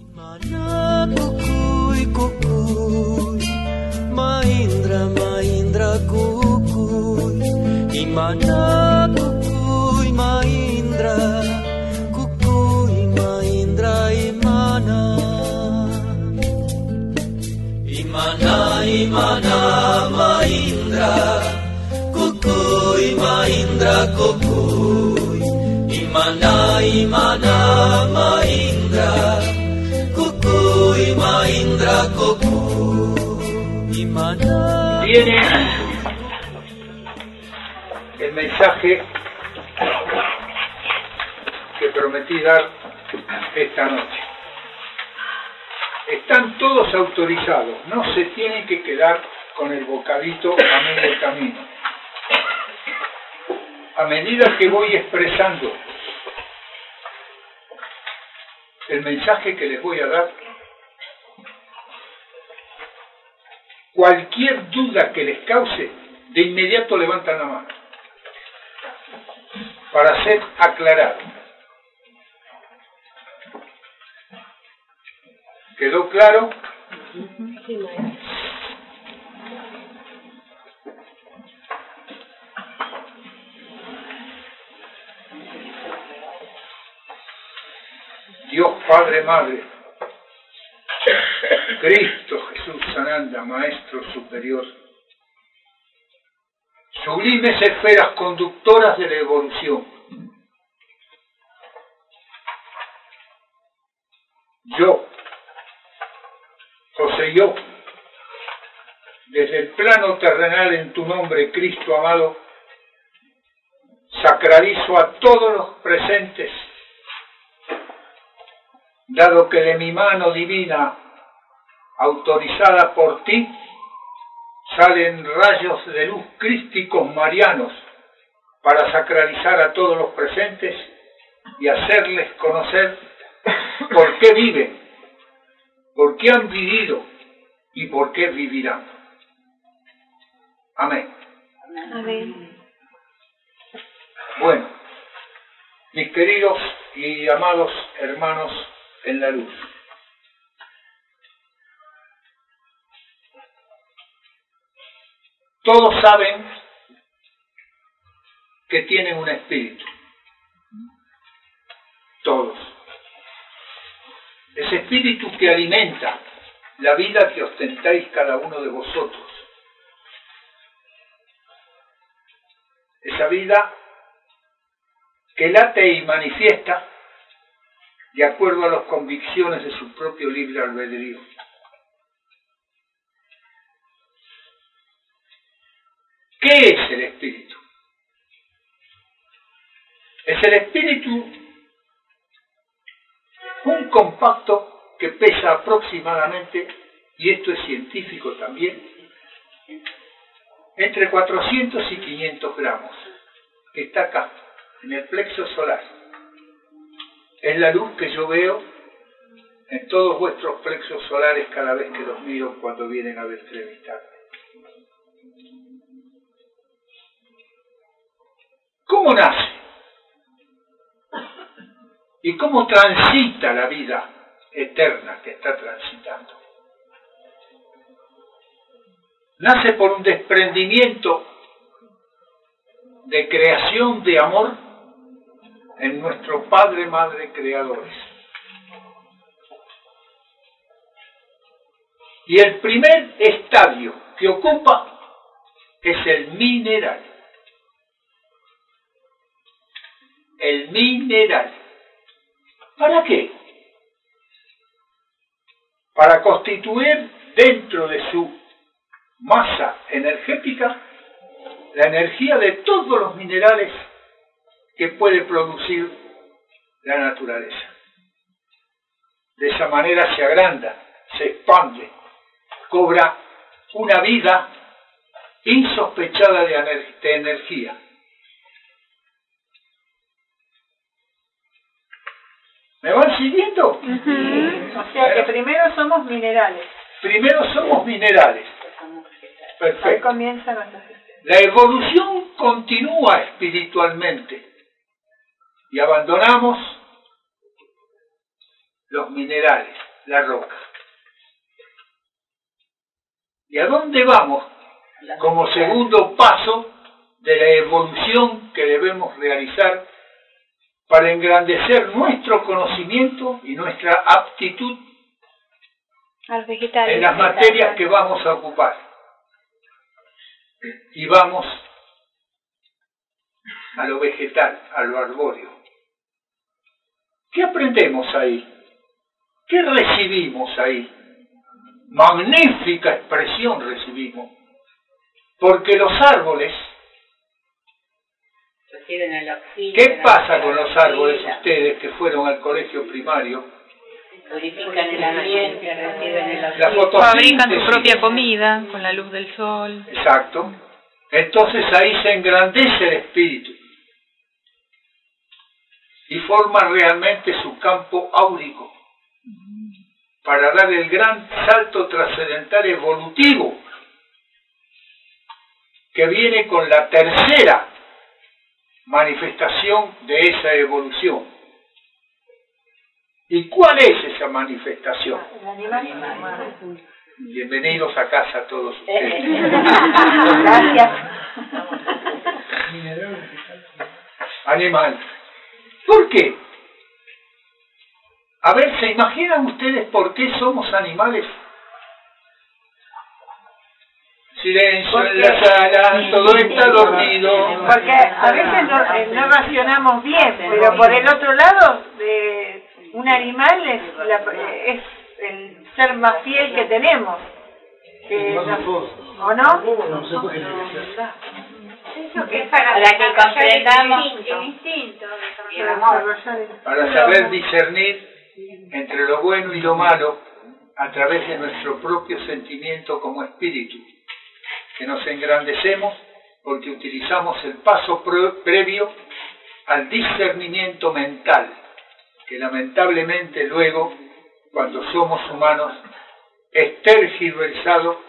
Mana kukuy kukuy, Mahindra Mahindra kukuy, Imana kukuy Mahindra, kukuy Mahindra Imana. Imana Imana Mahindra, kukuy Mahindra kukuy, Imana Imana Mahindra, kukuy Mahindra kukuy, Imana. Viene el mensaje que prometí dar esta noche. Están todos autorizados, no se tienen que quedar con el bocadito a medio camino. A medida que voy expresando el mensaje que les voy a dar, cualquier duda que les cause, de inmediato levantan la mano para ser aclarado. ¿Quedó claro? Dios Padre, Madre, Cristo Jesús Sananda, Maestro Superior, sublimes esferas conductoras de la evolución, yo, José, yo, desde el plano terrenal en tu nombre, Cristo amado, sacralizo a todos los presentes, dado que de mi mano divina, autorizada por ti, salen rayos de luz crísticos marianos para sacralizar a todos los presentes y hacerles conocer por qué viven, por qué han vivido y por qué vivirán. Amén. Amén. Bueno, mis queridos y amados hermanos en la luz, todos saben que tienen un espíritu. Todos. Ese espíritu que alimenta la vida que ostentáis cada uno de vosotros. Esa vida que late y manifiesta de acuerdo a las convicciones de su propio libre albedrío. ¿Qué es el espíritu? Es el espíritu un compacto que pesa aproximadamente, y esto es científico también, entre 400 y 500 gramos, que está acá, en el plexo solar. Es la luz que yo veo en todos vuestros plexos solares cada vez que los miro cuando vienen a entrevistarme. ¿Cómo nace? ¿Y cómo transita la vida eterna que está transitando? Nace por un desprendimiento de creación de amor en nuestro Padre, Madre, Creadores. Y el primer estadio que ocupa es el mineral. El mineral. ¿Para qué? Para constituir dentro de su masa energética la energía de todos los minerales que puede producir la naturaleza. De esa manera se agranda, se expande, cobra una vida insospechada de energía. ¿Me van siguiendo? O sea que primero somos minerales. Primero somos minerales. Perfecto. Ahí comienza nuestra gestión. La evolución continúa espiritualmente y abandonamos los minerales, la roca. ¿Y a dónde vamos? Como segundo paso de la evolución que debemos realizar para engrandecer nuestro conocimiento y nuestra aptitud en las materias que vamos a ocupar. Y vamos a lo vegetal, a lo arbóreo. ¿Qué aprendemos ahí? ¿Qué recibimos ahí? Magnífica expresión recibimos. Porque los árboles... Reciben el oxígeno. ¿Qué pasa con los árboles ustedes que fueron al colegio primario? Purifican el ambiente, reciben el oxígeno. Fabrican su propia comida con la luz del sol. Exacto. Entonces ahí se engrandece el espíritu y forma realmente su campo áurico para dar el gran salto trascendental evolutivo que viene con la tercera manifestación de esa evolución. ¿Y cuál es esa manifestación? El animal. Bienvenidos a casa todos ustedes. Gracias. Animal. ¿Por qué? A ver, ¿se imaginan ustedes por qué somos animales? Silencio en la sala, todo está dormido. Porque a veces no racionamos bien, pero por el otro lado, un animal es el ser más fiel que tenemos. ¿O no? Para que comprendamos el instinto. Para saber discernir entre lo bueno y lo malo a través de nuestro propio sentimiento como espíritu, que nos engrandecemos porque utilizamos el paso previo al discernimiento mental, que lamentablemente luego, cuando somos humanos, es tergiversado,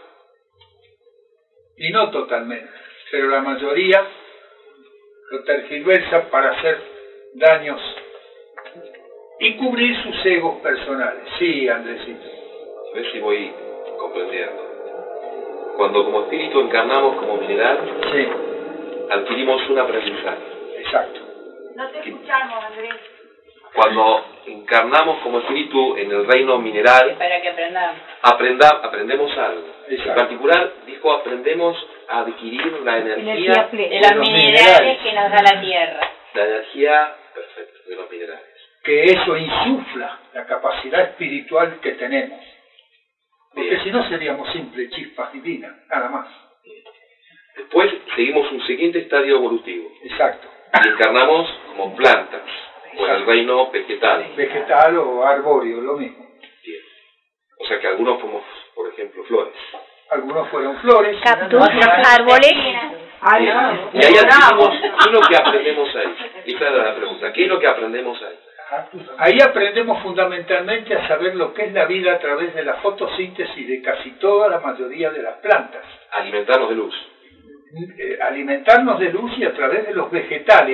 y no totalmente, pero la mayoría lo tergiversa para hacer daños y cubrir sus egos personales. Sí, Andresito. A ver si voy comprendiendo. Cuando como espíritu encarnamos como mineral, sí, adquirimos un aprendizaje. Exacto. No te escuchamos, Andrés. Cuando encarnamos como espíritu en el reino mineral, para que aprendamos. Aprendemos algo. Exacto. En particular, dijo, aprendemos a adquirir la energía de los minerales que nos da la tierra. La energía, perfecto, de los minerales. Que eso insufla la capacidad espiritual que tenemos. Porque Bien. si no seríamos simples chispas divinas, nada más. Después seguimos un siguiente estadio evolutivo. Exacto. Y encarnamos como plantas, o en el reino vegetal. Vegetal o arbóreo, lo mismo. Bien. O sea que algunos fuimos, por ejemplo, flores. Algunos fueron flores. Cactus, árboles. Bien. Y ahí adquirimos, ¿qué es lo que aprendemos ahí? Esa era la pregunta, ¿qué es lo que aprendemos ahí? Ahí aprendemos fundamentalmente a saber lo que es la vida a través de la fotosíntesis de casi toda la mayoría de las plantas. Alimentarnos de luz. Alimentarnos de luz y a través de los vegetales.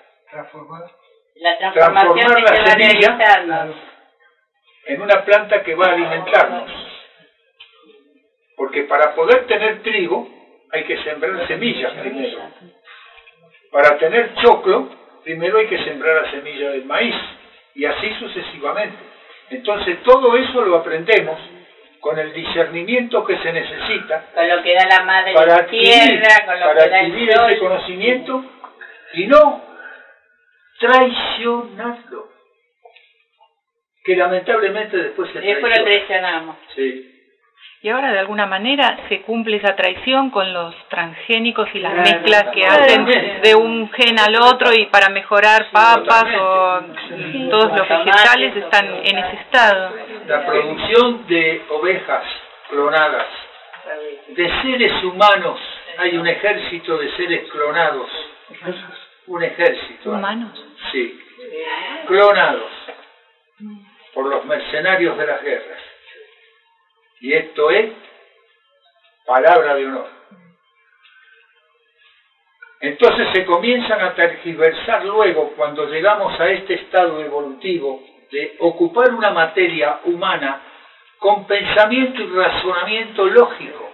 La transformación que la va a semilla realizarnos. en una planta que va a alimentarnos. Porque para poder tener trigo hay que sembrar semillas primero. Para tener choclo, primero hay que sembrar la semilla del maíz. Y así sucesivamente. Entonces todo eso lo aprendemos con el discernimiento que se necesita Con lo que da la madre para tierra, con lo para que da adquirir el sol. ese conocimiento y no traicionarlo. Que lamentablemente después se Después lo traicionamos. Sí. Y ahora de alguna manera se cumple esa traición con los transgénicos y las mezclas que hacen de un gen al otro y para mejorar papas o todos los vegetales están en ese estado. La producción de ovejas clonadas, de seres humanos, hay un ejército de seres clonados. Un ejército. ¿Humanos? Sí. Clonados por los mercenarios de las guerras. Y esto es palabra de honor. Entonces se comienzan a tergiversar luego cuando llegamos a este estado evolutivo de ocupar una materia humana con pensamiento y razonamiento lógico.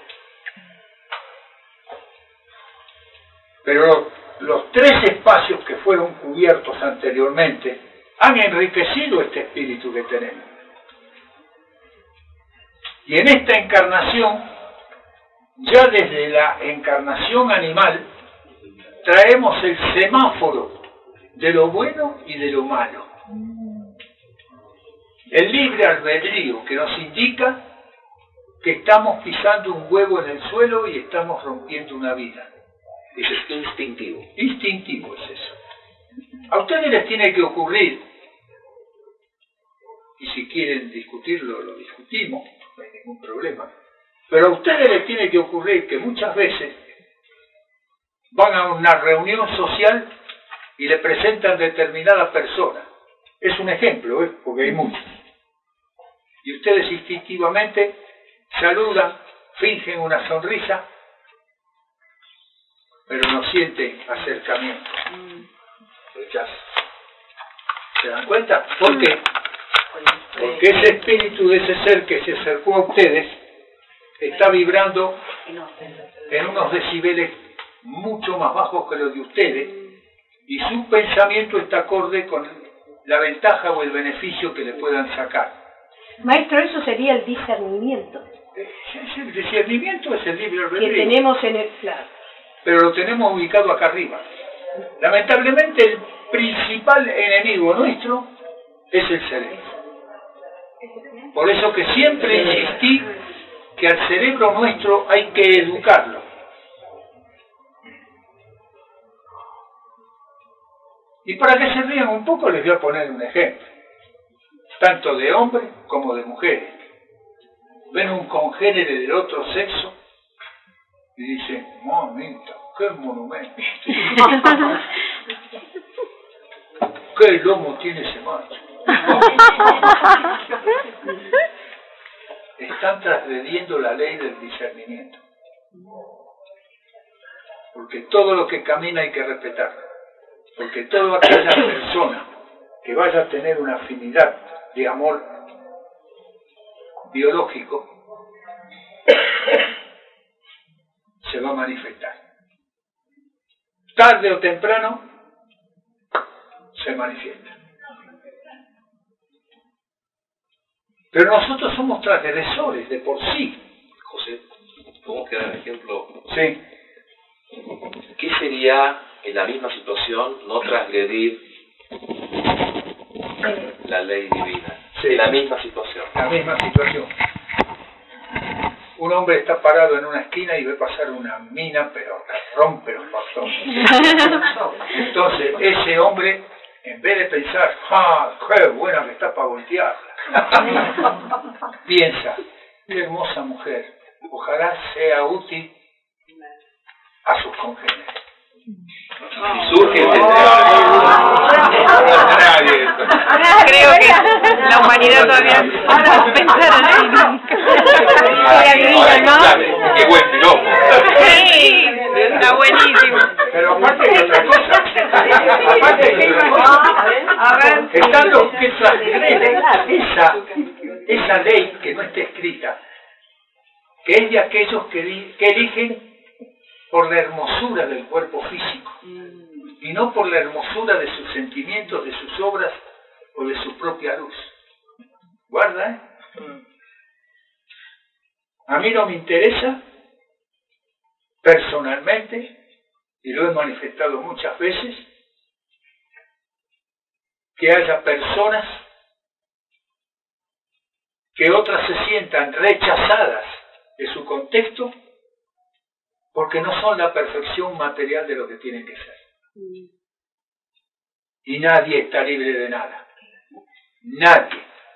Pero los tres espacios que fueron cubiertos anteriormente han enriquecido este espíritu que tenemos. Y en esta encarnación, ya desde la encarnación animal, traemos el semáforo de lo bueno y de lo malo. El libre albedrío que nos indica que estamos pisando un huevo en el suelo y estamos rompiendo una vida. Eso es instintivo. Instintivo es eso. A ustedes les tiene que ocurrir, y si quieren discutirlo, lo discutimos, no hay ningún problema, pero a ustedes les tiene que ocurrir que muchas veces van a una reunión social y le presentan determinada persona. Es un ejemplo, porque hay muchos. Y ustedes instintivamente saludan, fingen una sonrisa, pero no sienten acercamiento. Rechazo. ¿Se dan cuenta? ¿Por qué? Porque ese espíritu de ese ser que se acercó a ustedes está vibrando en unos decibeles mucho más bajos que los de ustedes, y su pensamiento está acorde con la ventaja o el beneficio que le puedan sacar. Maestro, eso sería el discernimiento. El discernimiento es el libre albedrío. Que tenemos en el... Claro. Pero lo tenemos ubicado acá arriba. Lamentablemente el principal enemigo nuestro es el cerebro. Por eso que siempre insistí que al cerebro nuestro hay que educarlo. Y para que se rían un poco les voy a poner un ejemplo, tanto de hombres como de mujeres. Ven un congénere del otro sexo y dicen, mamita, qué monumento, qué lomo tiene ese macho. Están transgrediendo la ley del discernimiento, porque todo lo que camina hay que respetarlo, porque toda aquella persona que vaya a tener una afinidad de amor biológico se va a manifestar. Tarde o temprano se manifiesta. Pero nosotros somos transgresores de por sí. José, ¿cómo queda el ejemplo? Sí. ¿Qué sería en la misma situación no transgredir la ley divina? Sí. En la misma situación. La misma situación. Un hombre está parado en una esquina y ve pasar una mina, pero rompe los bastones. Entonces, ese hombre, en vez de pensar, ¡ah, qué buena que está para voltearla! Piensa, qué hermosa mujer, ojalá sea útil a sus congéneres. Si surge Creo que la humanidad todavía no puede pensar así nunca. ¡Qué buen piropo! Sí, está buenísimo. Pero aparte de otra cosa, están los que transgreden esa ley que no está escrita, que es de aquellos que eligen por la hermosura del cuerpo físico y no por la hermosura de sus sentimientos, de sus obras o de su propia luz. Guarda, A mí no me interesa personalmente, y lo he manifestado muchas veces, que haya personas que otras se sientan rechazadas de su contexto porque no son la perfección material de lo que tienen que ser. Y nadie está libre de nada. Nadie.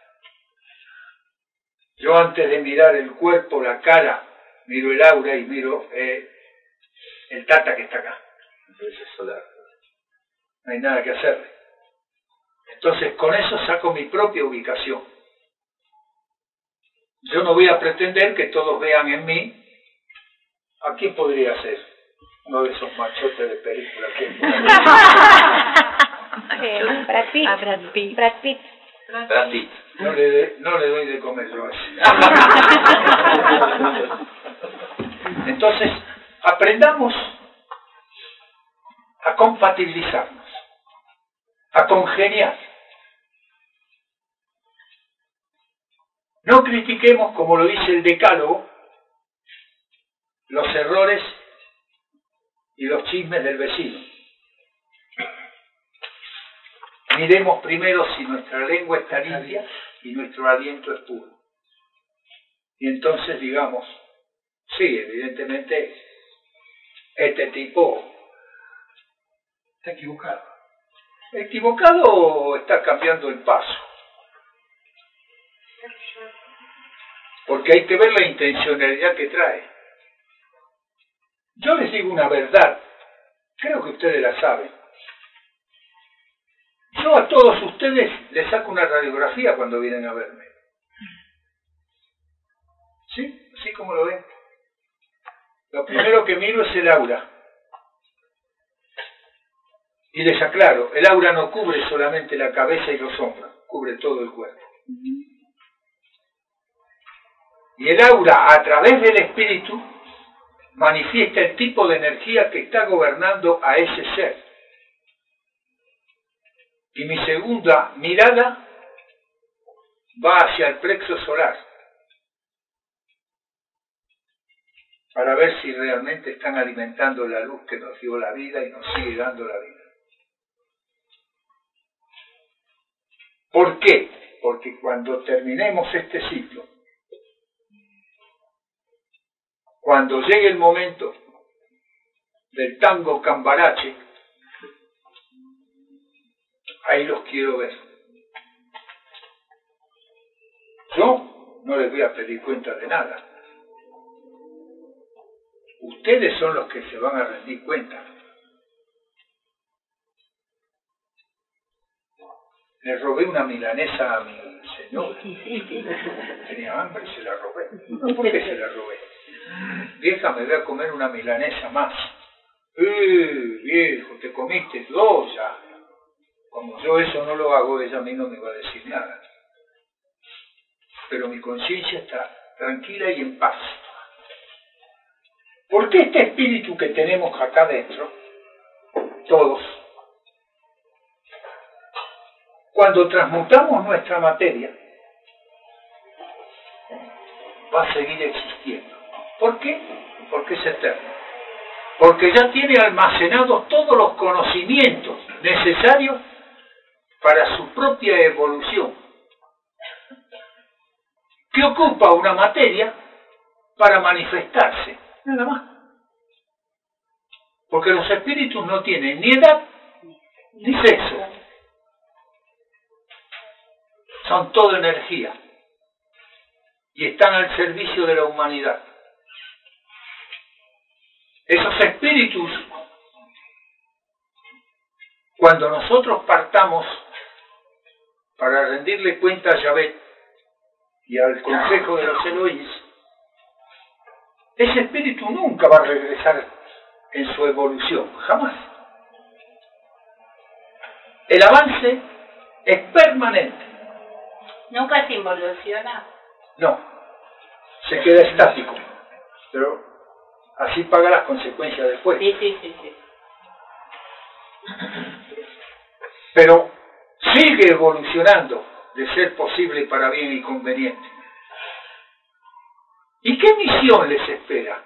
Yo antes de mirar el cuerpo, la cara, miro el aura y miro el tata que está acá. Es solar. No hay nada que hacerle. Entonces con eso saco mi propia ubicación. Yo no voy a pretender que todos vean en mí. ¿A quién podría ser? Uno de esos machotes de película. Brad Pitt. A Brad Pitt. Brad Pitt. Brad Pitt. No le doy de comer yo a ese. Entonces, aprendamos a compatibilizarnos, a congeniar. No critiquemos, como lo dice el Decálogo, los errores y los chismes del vecino. Miremos primero si nuestra lengua está limpia y nuestro aliento es puro. Y entonces digamos, sí, evidentemente, este tipo está equivocado. Equivocado está cambiando el paso. Porque hay que ver la intencionalidad que trae. Yo les digo una verdad, creo que ustedes la saben. Yo a todos ustedes les saco una radiografía cuando vienen a verme. ¿Sí? ¿Así como lo ven? Lo primero que miro es el aura. Y les aclaro, el aura no cubre solamente la cabeza y los hombros, cubre todo el cuerpo. Y el aura, a través del espíritu, manifiesta el tipo de energía que está gobernando a ese ser. Y mi segunda mirada va hacia el plexo solar, para ver si realmente están alimentando la luz que nos dio la vida y nos sigue dando la vida. ¿Por qué? Porque cuando terminemos este ciclo, cuando llegue el momento del tango cambarache, ahí los quiero ver. Yo no les voy a pedir cuenta de nada. Ustedes son los que se van a rendir cuenta. Le robé una milanesa a mi señora. Tenía hambre y se la robé. ¿Por qué se la robé? Vieja, me voy a comer una milanesa más. Viejo, te comiste dos ya. Como yo eso no lo hago, ella a mí no me va a decir nada. Pero mi conciencia está tranquila y en paz. Porque este espíritu que tenemos acá dentro, todos, cuando transmutamos nuestra materia, va a seguir existiendo. ¿Por qué? Porque es eterno. Porque ya tiene almacenados todos los conocimientos necesarios para su propia evolución. ¿Qué ocupa una materia para manifestarse? Nada más. Porque los espíritus no tienen ni edad ni sexo. Son todo energía. Y están al servicio de la humanidad. Esos espíritus, cuando nosotros partamos para rendirle cuenta a Yahvé y al consejo de los Elohim, ese espíritu nunca va a regresar en su evolución, jamás. El avance es permanente. ¿Nunca se involuciona? No, se queda estático, pero así paga las consecuencias después. Sí. Pero sigue evolucionando de ser posible para bien y conveniente. ¿Y qué misión les espera?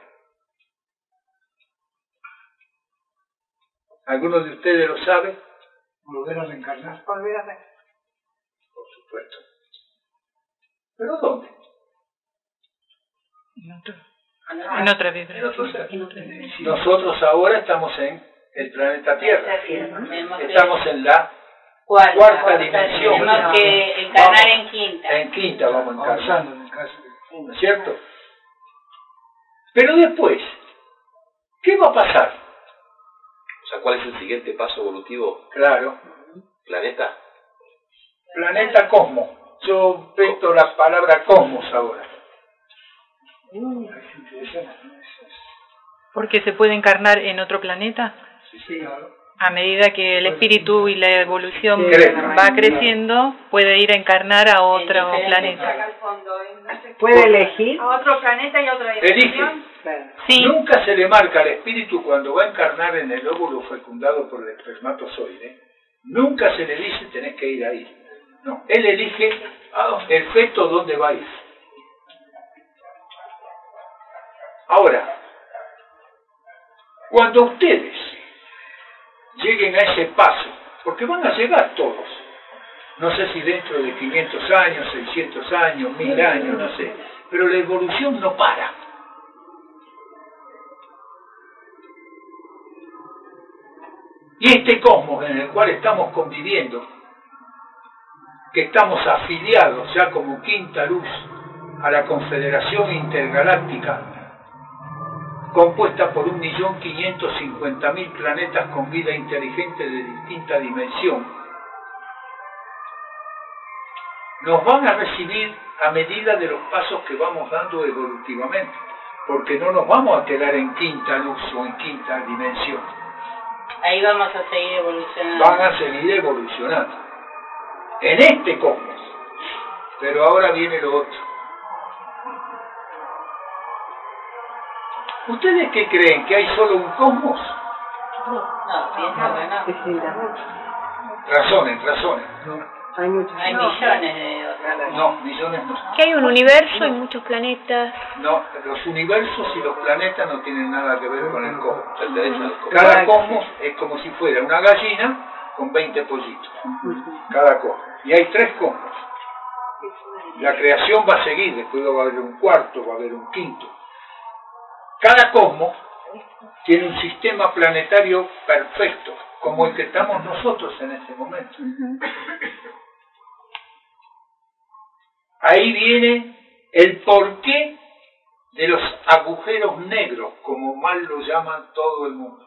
¿Alguno de ustedes lo sabe? ¿Volver a reencarnar? Volver a ver. Por supuesto. ¿Pero dónde? En otra vida. Nosotros ahora estamos en el planeta Tierra. Estamos en la cuarta dimensión. Tenemos que encarnar en quinta. En quinta vamos a encarnar. ¿No es cierto? Pero después, ¿qué va a pasar? O sea, ¿cuál es el siguiente paso evolutivo? Claro. ¿Planeta? Planeta Cosmos. Yo meto la palabra cosmos ahora. ¿Porque se puede encarnar en otro planeta? Sí. a medida que el espíritu y la evolución va creciendo, puede ir a encarnar a otro planeta. ¿Puede elegir? A otro planeta y a otra dimensión. Sí. Nunca se le marca al espíritu cuando va a encarnar en el óvulo fecundado por el espermatozoide. Nunca se le dice tenés que ir ahí. No, él elige el feto dónde va a ir. Ahora, cuando ustedes lleguen a ese paso, porque van a llegar todos, no sé si dentro de 500 años, 600 años, 1000 años, no sé, pero la evolución no para. Y este cosmos en el cual estamos conviviendo, que estamos afiliados ya como quinta luz a la Confederación Intergaláctica, compuesta por 1.550.000 planetas con vida inteligente de distinta dimensión, nos van a recibir a medida de los pasos que vamos dando evolutivamente, porque no nos vamos a quedar en quinta luz o en quinta dimensión. Ahí vamos a seguir evolucionando. Van a seguir evolucionando en este cosmos, pero ahora viene lo otro. ¿Ustedes qué creen? ¿Que hay solo un cosmos? No, pienso que no. Razones. Hay millones de otras. No, millones no. Que hay un universo y muchos planetas. No, los universos y los planetas no tienen nada que ver con el cosmos. Pertenecen al cosmos. Cada cosmos es como si fuera una gallina con 20 pollitos. Cada cosmos. Y hay 3 cosmos. La creación va a seguir, después va a haber un cuarto, va a haber un quinto. Cada cosmos tiene un sistema planetario perfecto, como el que estamos nosotros en este momento. Ahí viene el porqué de los agujeros negros, como mal lo llaman todo el mundo.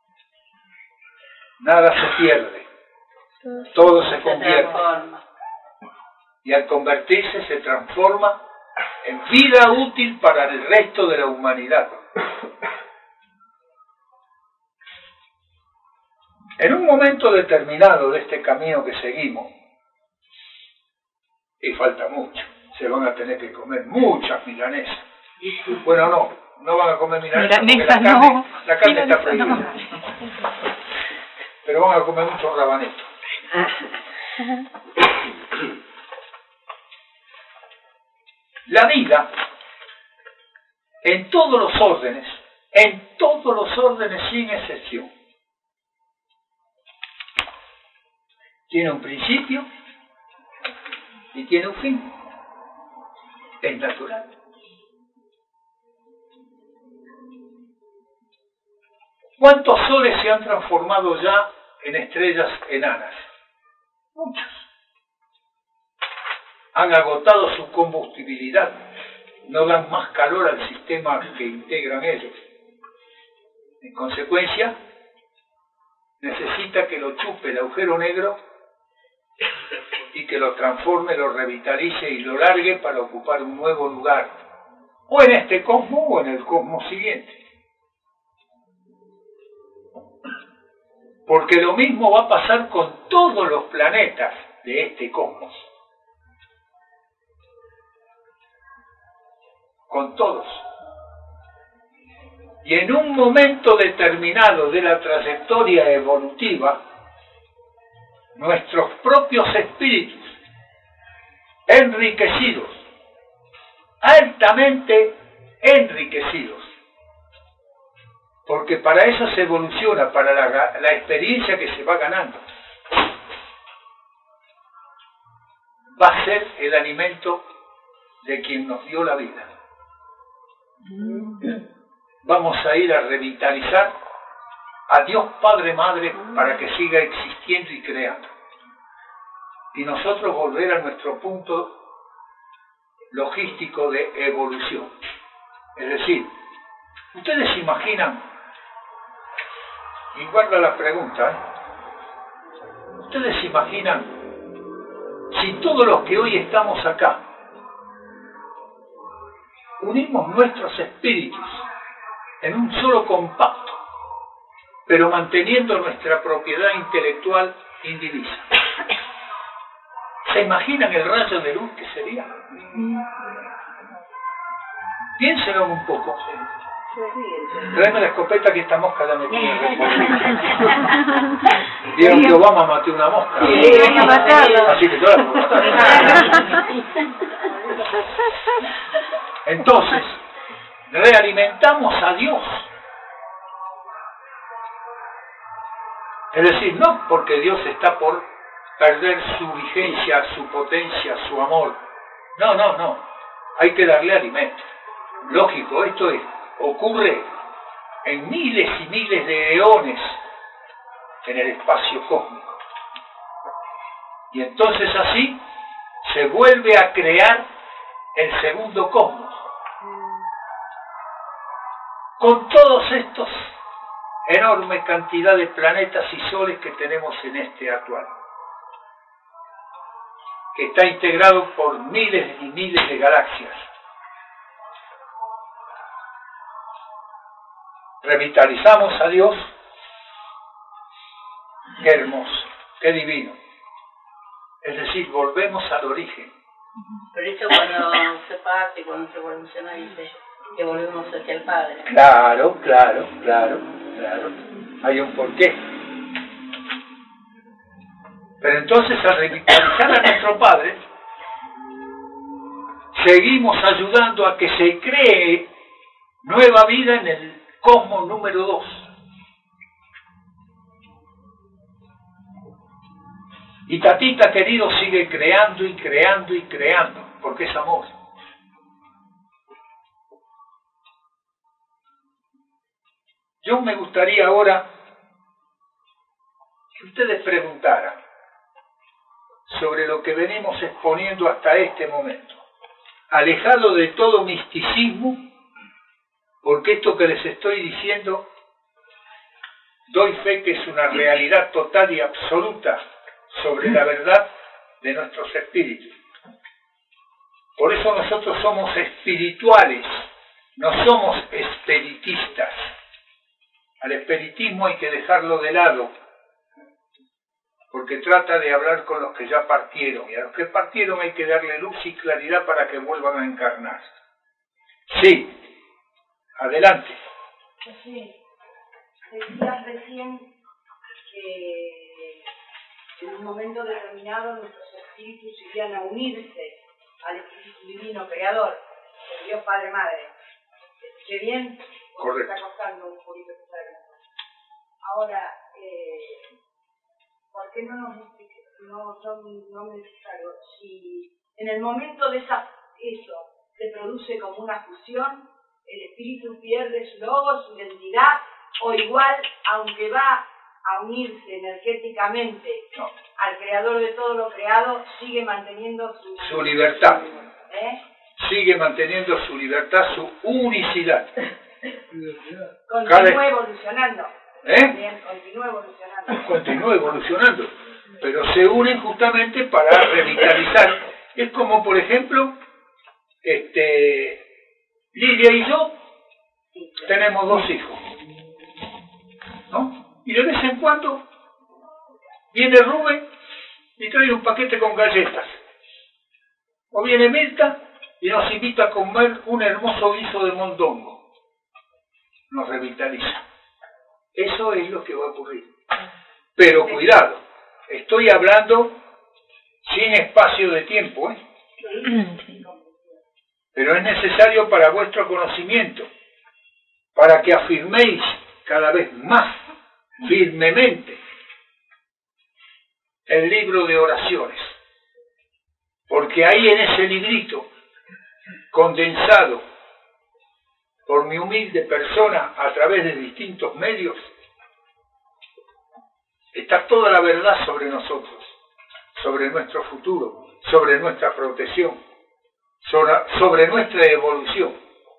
Nada se pierde, todo se convierte. Y al convertirse se transforma en vida útil para el resto de la humanidad. En un momento determinado de este camino que seguimos, y falta mucho, se van a tener que comer muchas milanesas. Bueno, no van a comer milanesas porque la carne está prohibida. No. Pero van a comer muchos rabanetos. La vida, en todos los órdenes sin excepción, tiene un principio y tiene un fin. Es natural. ¿Cuántos soles se han transformado ya en estrellas enanas? Muchos. Han agotado su combustibilidad, no dan más calor al sistema que integran ellos. En consecuencia, necesita que lo chupe el agujero negro y que lo transforme, lo revitalice y lo largue para ocupar un nuevo lugar, o en este cosmos o en el cosmos siguiente. Porque lo mismo va a pasar con todos los planetas de este cosmos. Con todos. Y en un momento determinado de la trayectoria evolutiva, nuestros propios espíritus, enriquecidos, altamente enriquecidos, porque para eso se evoluciona, para la experiencia que se va ganando, va a ser el alimento de quien nos dio la vida. Vamos a ir a revitalizar a Dios Padre Madre para que siga existiendo y creando. Y nosotros volver a nuestro punto logístico de evolución. Es decir, ustedes se imaginan, y guarda la pregunta, ustedes se imaginan si todos los que hoy estamos acá unimos nuestros espíritus en un solo compacto pero manteniendo nuestra propiedad intelectual indivisa. ¿Se imaginan el rayo de luz que sería? Piénselo un poco. Tráeme la escopeta que esta mosca ya me tiene responsable. Vieron que Obama mató una mosca. Así que yo la puedo matar. Entonces, realimentamos a Dios. Es decir, no porque Dios está por perder su vigencia, su potencia, su amor. No. Hay que darle alimento. Lógico, esto ocurre en miles y miles de eones en el espacio cósmico. Y entonces así se vuelve a crear el segundo cosmos. Con todos estos enorme cantidad de planetas y soles que tenemos en este actual, que está integrado por miles y miles de galaxias. Revitalizamos a Dios. Qué hermoso, qué divino. Es decir, volvemos al origen. Por eso cuando se parte, cuando se evoluciona, dice que volvemos hacia el Padre. Claro. Hay un porqué. Pero entonces, al revitalizar a nuestro Padre, seguimos ayudando a que se cree nueva vida en el cosmos número 2. Y Tatita querido sigue creando y creando y creando, porque es amor. Yo me gustaría ahora que ustedes preguntaran sobre lo que venimos exponiendo hasta este momento, alejado de todo misticismo, porque esto que les estoy diciendo, doy fe que es una realidad total y absoluta sobre la verdad de nuestros espíritus. Por eso nosotros somos espirituales, no somos espiritistas. Al espiritismo hay que dejarlo de lado, porque trata de hablar con los que ya partieron, y a los que partieron hay que darle luz y claridad para que vuelvan a encarnar. Sí, adelante. Sí, decías recién que en un momento determinado nuestros espíritus irían a unirse al espíritu divino creador, el Dios Padre Madre. ¿Escuché bien? Correcto. Me está costando un poquito estar bien. Ahora, ¿por qué no me dices algo? Si en el momento de eso se produce como una fusión, el espíritu pierde su logo, su identidad, o igual, aunque va a unirse energéticamente al creador de todo lo creado, sigue manteniendo su libertad. Sigue manteniendo su libertad, su unicidad. Continúa evolucionando. Bien, continúa evolucionando. Pero se unen justamente para revitalizar. Es como, por ejemplo, Lidia y yo tenemos 2 hijos, ¿no? Y de vez en cuando viene Rubén y trae un paquete con galletas. O viene Mirta y nos invita a comer un hermoso guiso de mondongo. Nos revitaliza. Eso es lo que va a ocurrir. Pero cuidado, estoy hablando sin espacio de tiempo, Pero es necesario para vuestro conocimiento, para que afirméis cada vez más firmemente el libro de oraciones. Porque ahí en ese librito, condensado por mi humilde persona a través de distintos medios, está toda la verdad sobre nosotros, sobre nuestro futuro, sobre nuestra protección, sobre nuestra evolución.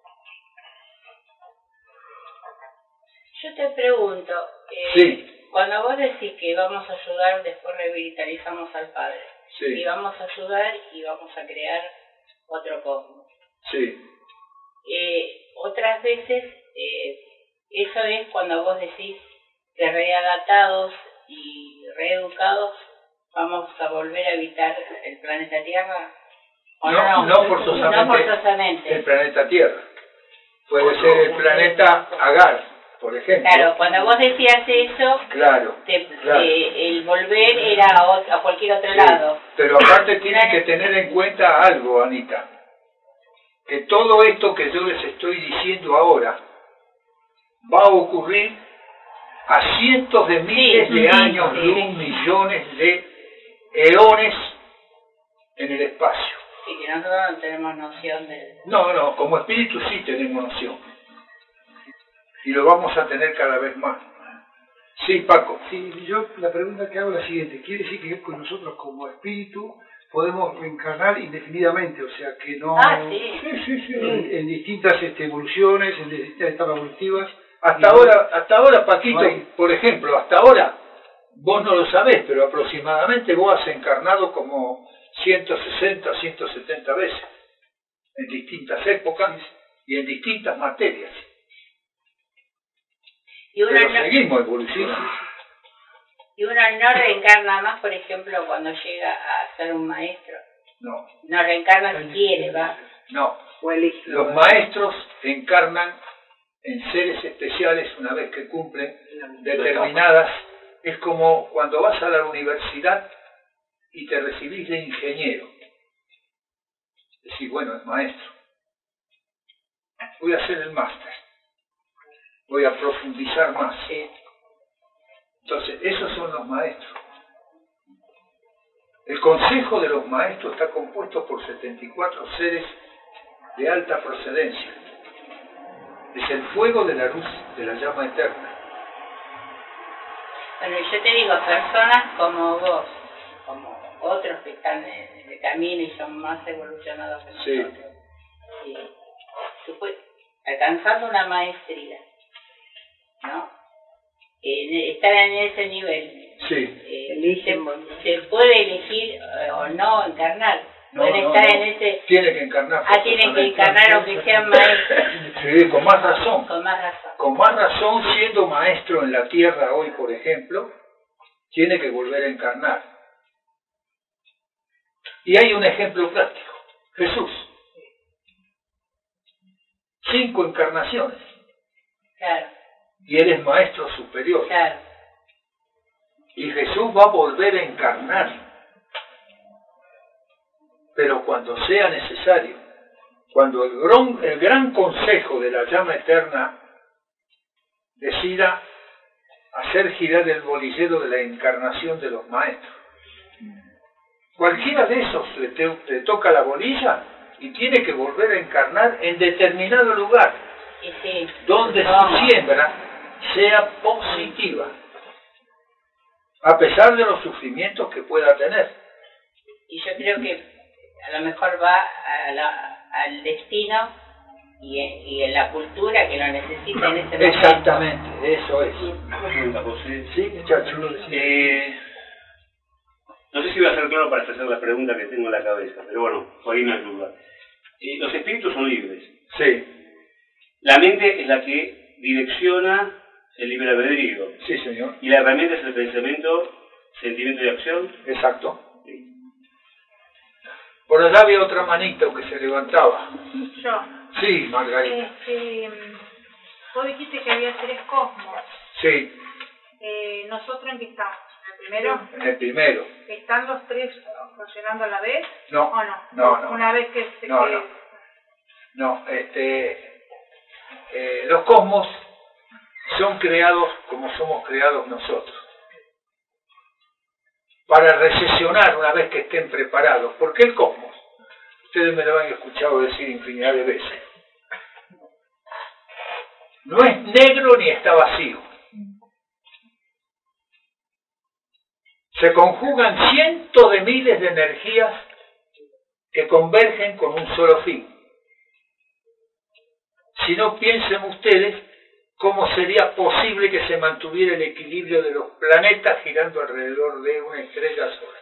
Yo te pregunto, Sí. Cuando vos decís que vamos a ayudar, después revitalizamos al Padre, Sí. y vamos a ayudar y vamos a crear otro cosmos. Sí. Otras veces, eso es cuando vos decís que readaptados y reeducados vamos a volver a habitar el planeta Tierra? ¿O no forzosamente el planeta Tierra. Puede ser el planeta Agar, por ejemplo. Claro, cuando vos decías eso, claro. El volver era a cualquier otro lado. Pero aparte tienen que tener en cuenta algo, Anita, que todo esto que yo les estoy diciendo ahora va a ocurrir a cientos de miles de años luz, millones de eones en el espacio. Y que nosotros no tenemos noción de... No, como espíritu sí tenemos noción. Y lo vamos a tener cada vez más. Sí, Paco. Sí, yo la pregunta que hago es la siguiente. ¿Quiere decir que nosotros como espíritu podemos reencarnar indefinidamente? O sea, que no... Sí. En distintas evoluciones, en distintas etapas evolutivas. Hasta ahora, Paquito, por ejemplo, hasta ahora, vos no lo sabés, pero aproximadamente vos has encarnado como 160, 170 veces, en distintas épocas y en distintas materias. Pero seguimos evolucionando. Y uno no reencarna más, por ejemplo, cuando llega a ser un maestro. No reencarna si quiere, va. No. Los maestros encarnan en seres especiales una vez que cumplen determinadas. Es como cuando vas a la universidad y te recibís de ingeniero. Decís, bueno, es maestro. Voy a hacer el máster. Voy a profundizar más. Entonces, esos son los maestros. El consejo de los maestros está compuesto por 74 seres de alta procedencia. Es el fuego de la luz de la llama eterna. Bueno, yo te digo, personas como vos, como otros que están en el camino y son más evolucionados que nosotros, alcanzando una maestría, ¿no? Estar en ese nivel. Se puede elegir o no encarnar. Pueden estar en ese... Tiene que encarnar. Tienen que encarnar aunque sean maestros. Sí, con más razón. Con más razón, siendo maestro en la tierra hoy, por ejemplo, tiene que volver a encarnar. Y hay un ejemplo práctico. Jesús. 5 encarnaciones. Claro. Y él es maestro superior. Claro. Y Jesús va a volver a encarnar. Pero cuando sea necesario, cuando el gran consejo de la llama eterna decida hacer girar el bolillero de la encarnación de los maestros. Cualquiera de esos le toca la bolilla y tiene que volver a encarnar en determinado lugar, donde su siembra sea positiva, a pesar de los sufrimientos que pueda tener. Y yo creo que a lo mejor va al destino y en la cultura que lo necesita en ese momento. Exactamente, eso es. Sí, muchachos. No sé si voy a ser claro para expresar la pregunta que tengo en la cabeza, pero bueno, por ahí me ayuda. Los espíritus son libres. Sí. La mente es la que direcciona el libre albedrío. Sí, señor. Y la herramienta es el pensamiento, sentimiento y acción. Exacto. Por allá había otra manita que se levantaba. Yo. Sí, Margarita. Vos dijiste que había 3 cosmos. Sí. ¿Nosotros en qué estamos? ¿En el primero? En el primero. ¿Están los 3 funcionando a la vez? No. ¿O no? No. Una vez que se... No, los cosmos son creados como somos creados nosotros. Para recesionar una vez que estén preparados. Porque el cosmos, ustedes me lo han escuchado decir infinidad de veces, no es negro ni está vacío. Se conjugan cientos de miles de energías que convergen con un solo fin. Si no, piensen ustedes cómo sería posible que se mantuviera el equilibrio de los planetas girando alrededor de una estrella sola.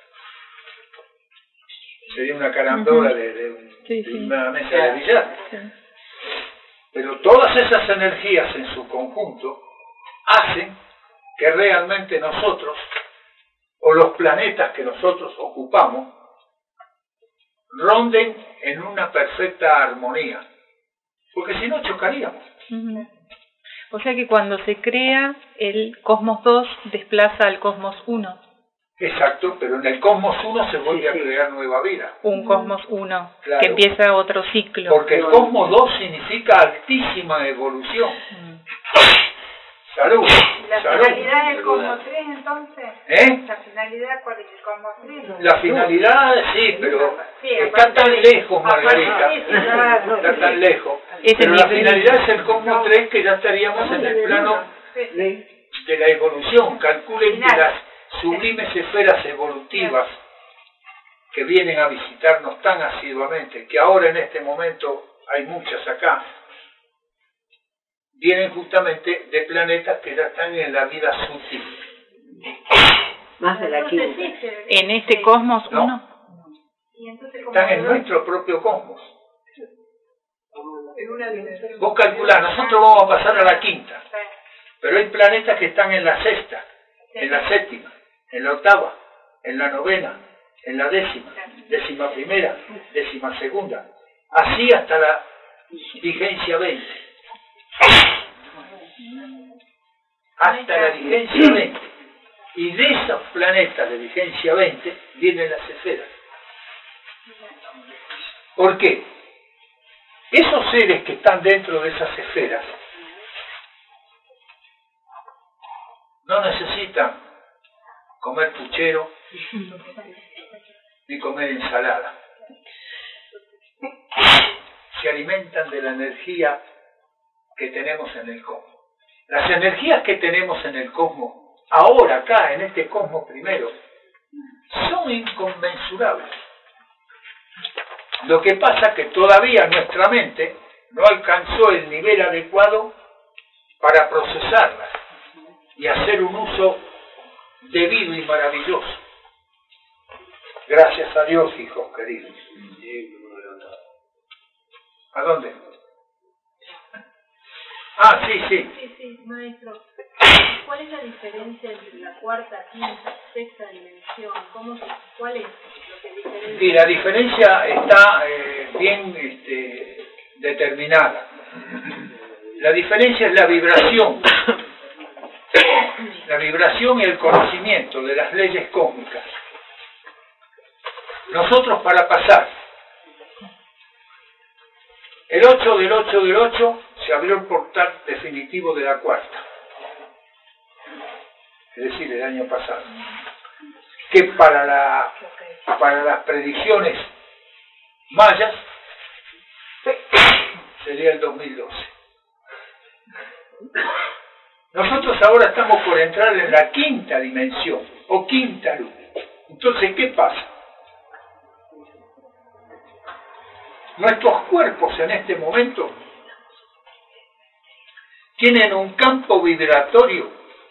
Sería una carambola de una mesa de billar. Pero todas esas energías en su conjunto hacen que realmente nosotros, o los planetas que nosotros ocupamos, ronden en una perfecta armonía, porque si no chocaríamos. O sea que cuando se crea, el Cosmos 2 desplaza al Cosmos 1. Exacto, pero en el Cosmos 1 se vuelve a crear nueva vida. Un Cosmos 1, claro, que empieza otro ciclo. Porque el Cosmos 2 significa altísima evolución. Salud. ¿La finalidad del Cosmos 3 entonces? ¿La finalidad cuál es el Cosmos 3? La finalidad, sí, pero está tan lejos, Margarita. Está tan lejos. Pero la finalidad es el Cosmos 3, que ya estaríamos en el plano de la evolución. Calculen que las sublimes esferas evolutivas que vienen a visitarnos tan asiduamente, que ahora en este momento hay muchas acá, vienen justamente de planetas que ya están en la vida sutil. Más de la quinta. ¿En este Cosmos 1? Están en nuestro propio cosmos. Vos calculás, nosotros vamos a pasar a la quinta, pero hay planetas que están en la sexta, en la séptima, en la octava, en la novena, en la décima primera, 12ª, así hasta la vigencia 20. Hasta la vigencia 20. Y de esos planetas de vigencia 20 vienen las esferas. ¿Por qué? Esos seres que están dentro de esas esferas no necesitan comer puchero ni comer ensalada. Se alimentan de la energía que tenemos en el cosmos. Las energías que tenemos en el cosmos, ahora acá, en este cosmos primero, son inconmensurables. Lo que pasa es que todavía nuestra mente no alcanzó el nivel adecuado para procesarlas y hacer un uso debido y maravilloso. Gracias a Dios, hijos queridos. ¿A dónde? Ah, sí. Sí, maestro. ¿Cuál es la diferencia entre la cuarta, quinta, sexta dimensión? ¿Cuál es lo que diferencia? Y la diferencia está bien determinada. La diferencia es la vibración. La vibración y el conocimiento de las leyes cósmicas. Nosotros, para pasar el 8 del 8 del 8, se abrió el portal definitivo de la cuarta. Es decir, el año pasado. Que para las predicciones mayas sería el 2012. Nosotros ahora estamos por entrar en la quinta dimensión, o quinta luz. Entonces, ¿qué pasa? Nuestros cuerpos en este momento tienen un campo vibratorio,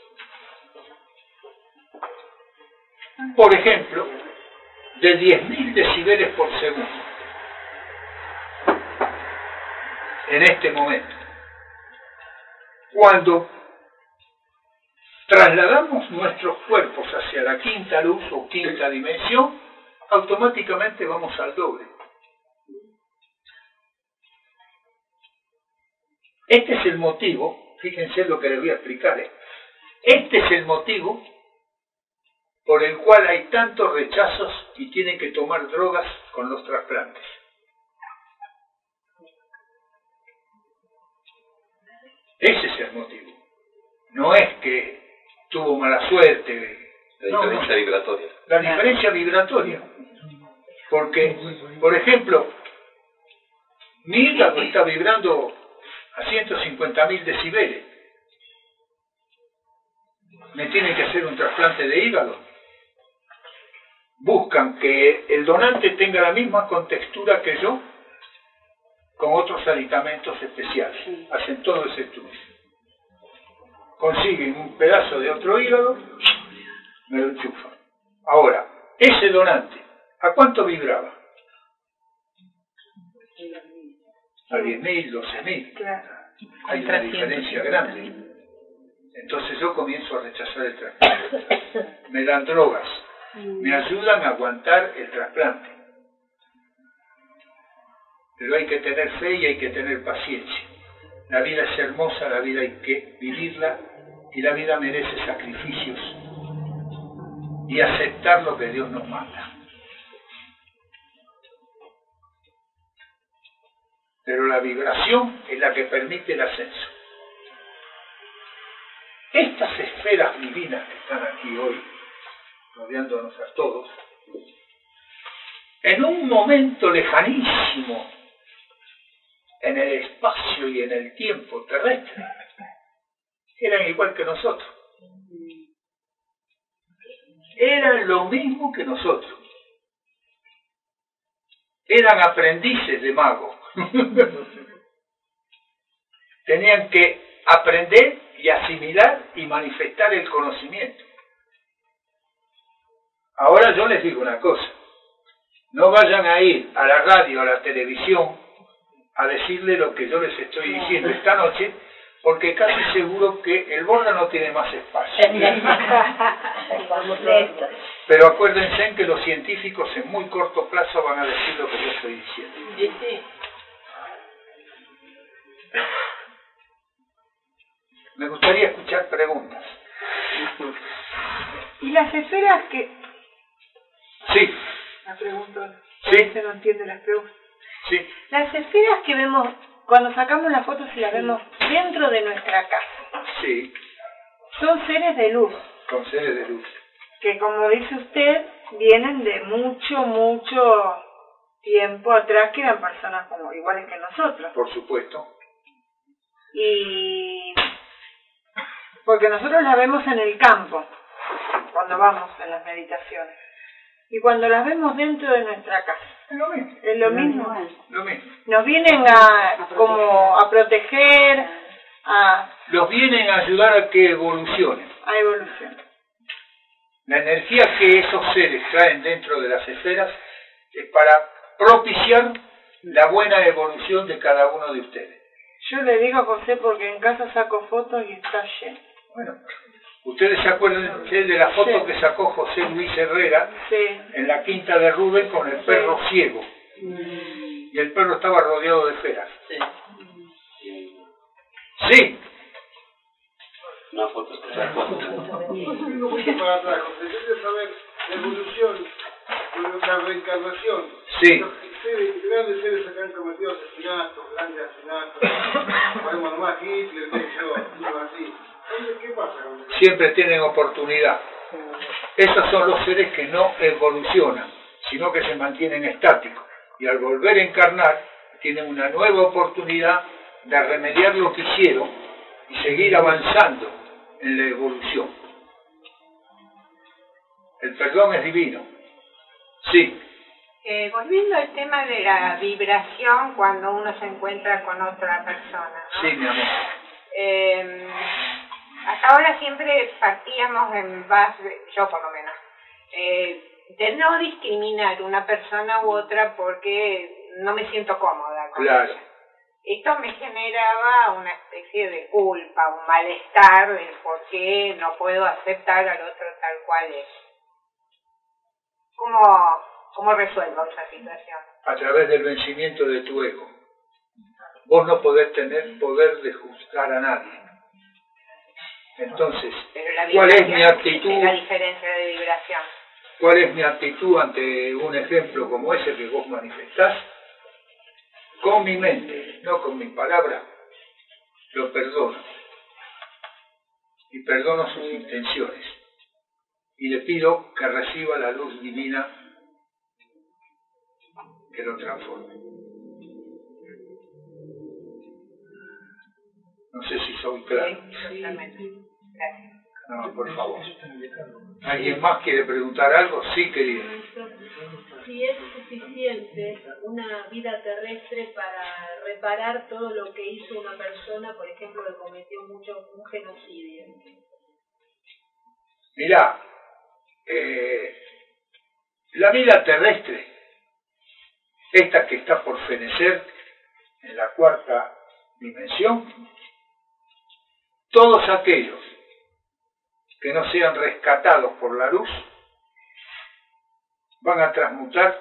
por ejemplo, de 10.000 decibeles por segundo. En este momento. Cuando trasladamos nuestros cuerpos hacia la quinta luz o quinta dimensión, automáticamente vamos al doble. Este es el motivo, fíjense lo que les voy a explicar. Este es el motivo por el cual hay tantos rechazos y tienen que tomar drogas con los trasplantes. Ese es el motivo. No es que tuvo mala suerte. La diferencia vibratoria. La diferencia vibratoria. Porque, por ejemplo, mi hígado está vibrando a 150.000 decibeles. Me tienen que hacer un trasplante de hígado. Buscan que el donante tenga la misma contextura que yo, con otros aditamentos especiales. Hacen todo ese estudio. Consiguen un pedazo de otro hígado, me lo enchufan. Ahora, ese donante, ¿a cuánto vibraba? A 10.000, 12.000. Hay una diferencia grande. Entonces yo comienzo a rechazar el trasplante. Me dan drogas, me ayudan a aguantar el trasplante. Pero hay que tener fe y hay que tener paciencia. La vida es hermosa, la vida hay que vivirla y la vida merece sacrificios y aceptar lo que Dios nos manda. Pero la vibración es la que permite el ascenso. Estas esferas divinas que están aquí hoy, rodeándonos a todos, en un momento lejanísimo, en el espacio y en el tiempo terrestre, eran igual que nosotros. Eran lo mismo que nosotros. Eran aprendices de magos. Tenían que aprender y asimilar y manifestar el conocimiento. Ahora yo les digo una cosa. No vayan a ir a la radio, a la televisión, a decirle lo que yo les estoy diciendo esta noche, porque casi seguro que el Borda no tiene más espacio. Pero acuérdense que los científicos en muy corto plazo van a decir lo que yo estoy diciendo. Me gustaría escuchar preguntas. ¿Y las esferas que...? Sí. La pregunta. Sí. Se no entiende las preguntas. Sí. Las esferas que vemos, cuando sacamos las fotos y las vemos dentro de nuestra casa. Sí. Son seres de luz. Son seres de luz. Que como dice usted, vienen de mucho tiempo atrás, que eran personas como iguales que nosotros. Por supuesto. Y... porque nosotros las vemos en el campo, cuando vamos en las meditaciones. Y cuando las vemos dentro de nuestra casa. Es lo mismo. Es lo mismo. Lo mismo. Nos vienen a proteger, los vienen a ayudar a que evolucionen. A evolucionar. La energía que esos seres traen dentro de las esferas es para propiciar la buena evolución de cada uno de ustedes. Yo le digo a José porque en casa saco fotos y está lleno. Bueno, ustedes se acuerdan de la foto que sacó José Luis Herrera en la quinta de Rubén con el perro ciego. Y el perro estaba rodeado de esferas. Sí. Una foto. Un poquito para atrás, José. Yo quiero saber la evolución, la reencarnación. Sí. Los grandes seres acá han cometido asesinatos, grandes asesinatos. Podemos nomás Hitler, yo, así. ¿Qué pasa con eso? Siempre tienen oportunidad. Esos son los seres que no evolucionan, sino que se mantienen estáticos. Y al volver a encarnar, tienen una nueva oportunidad de remediar lo que hicieron y seguir avanzando en la evolución. El perdón es divino. Sí. Volviendo al tema de la vibración cuando uno se encuentra con otra persona, ¿no? Sí, mi amor. Hasta ahora siempre partíamos en base, yo por lo menos, de no discriminar una persona u otra porque no me siento cómoda con ella. Esto me generaba una especie de culpa, un malestar del por qué no puedo aceptar al otro tal cual es. ¿Cómo resuelvo esa situación? A través del vencimiento de tu ego. Vos no podés tener poder de juzgar a nadie. Entonces, ¿cuál es mi actitud? Es la diferencia de vibración. ¿Cuál es mi actitud ante un ejemplo como ese que vos manifestás? Con mi mente, no con mis palabras, lo perdono. Y perdono sus intenciones. Y le pido que reciba la luz divina que lo transforme. No sé si soy claro. Sí, totalmente. Gracias. No, por favor. ¿Alguien más quiere preguntar algo? Sí, querido. Si es suficiente una vida terrestre para reparar todo lo que hizo una persona, por ejemplo, que cometió un genocidio. Mirá, la vida terrestre, esta que está por fenecer en la cuarta dimensión, todos aquellos que no sean rescatados por la luz van a transmutar,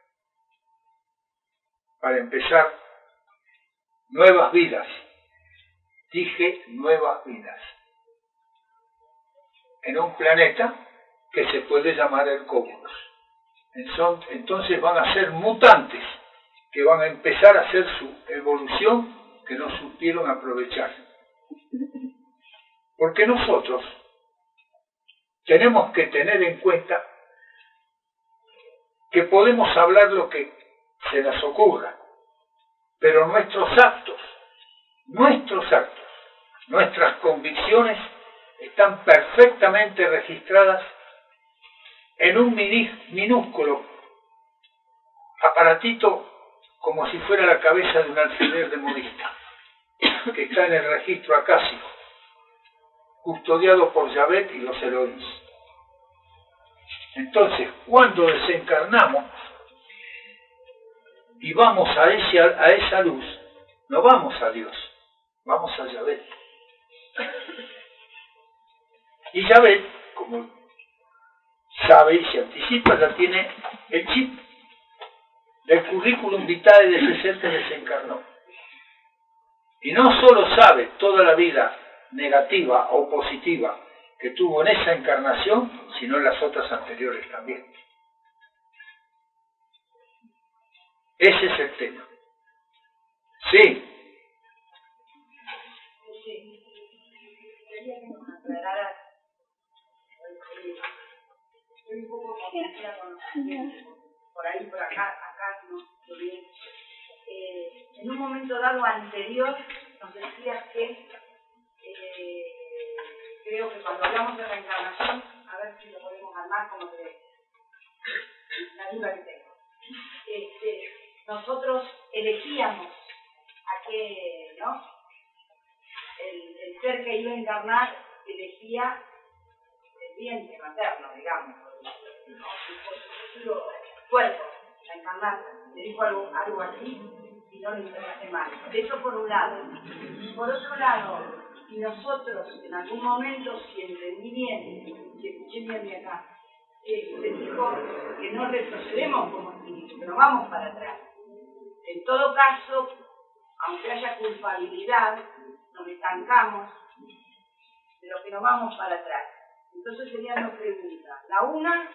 para empezar, nuevas vidas. Dije nuevas vidas. En un planeta que se puede llamar el Cosmos. Entonces van a ser mutantes que van a empezar a hacer su evolución que no supieron aprovechar. Porque nosotros tenemos que tener en cuenta que podemos hablar lo que se nos ocurra, pero nuestros actos, nuestras convicciones están perfectamente registradas en un minúsculo aparatito como si fuera la cabeza de un alfiler de modista, que está en el registro acásico, custodiado por Yahvé y los Elohim. Entonces, cuando desencarnamos y vamos a esa luz, no vamos a Dios, vamos a Yahvé. Y Yahvé, como sabe y se anticipa, ya tiene el chip del currículum vitae de ese ser que desencarnó. Y no solo sabe toda la vida negativa o positiva que tuvo en esa encarnación, sino en las otras anteriores también. Ese es el tema. Sí. Quería que nos aclararas, estoy un poco confundida con los siguientes, por ahí, por acá, no estoy bien. En un momento dado anterior nos decías que creo que cuando hablamos de reencarnación, a ver si lo podemos armar como de la duda que tengo. Nosotros elegíamos a qué, ¿no? El ser que iba a encarnar elegía el vientre materno, digamos, su cuerpo, a encarnar. Le dijo algo así y no lo interpreté mal. Eso por un lado. Por otro lado, y nosotros en algún momento, si entendí bien, si escuché bien de acá, se dijo que no retrocedemos como espíritu, que no vamos para atrás. En todo caso, aunque haya culpabilidad, nos estancamos, pero que no vamos para atrás. Entonces serían dos preguntas. La una,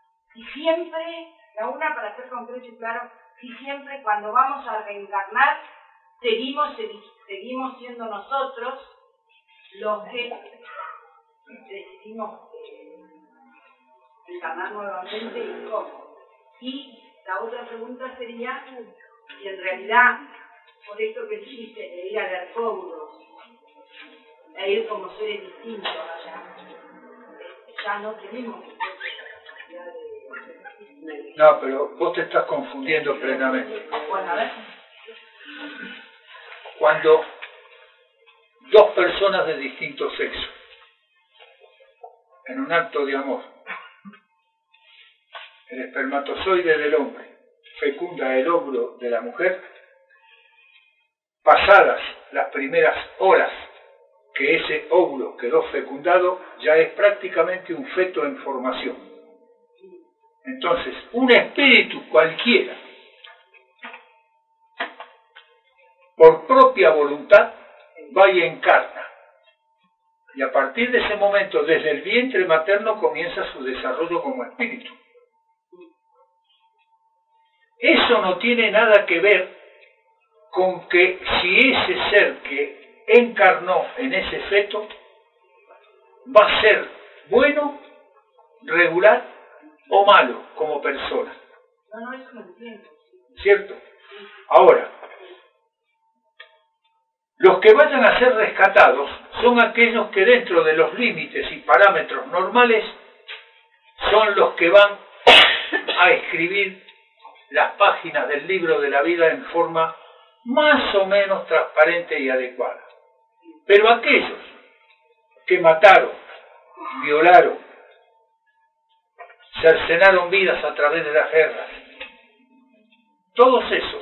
para ser concreto y claro, si siempre cuando vamos a reencarnar, seguimos siendo nosotros los que decidimos encarnar nuevamente y cómo. Y la otra pregunta sería si en realidad, por esto que dijiste, de ir a ver códigos, de ir como seres distintos allá, ya no tenemos capacidad de... No, pero vos te estás confundiendo plenamente. Bueno, a ver. Cuando dos personas de distinto sexo, en un acto de amor, el espermatozoide del hombre fecunda el óvulo de la mujer, pasadas las primeras horas que ese óvulo quedó fecundado, ya es prácticamente un feto en formación. Entonces, un espíritu cualquiera, por propia voluntad, va y encarna. Y a partir de ese momento, desde el vientre materno, comienza su desarrollo como espíritu. Eso no tiene nada que ver con que si ese ser que encarnó en ese feto va a ser bueno, regular o malo como persona. No, eso lo entiendo. ¿Cierto? Ahora, los que vayan a ser rescatados son aquellos que dentro de los límites y parámetros normales son los que van a escribir las páginas del libro de la vida en forma más o menos transparente y adecuada. Pero aquellos que mataron, violaron, cercenaron vidas a través de las guerras, todos esos,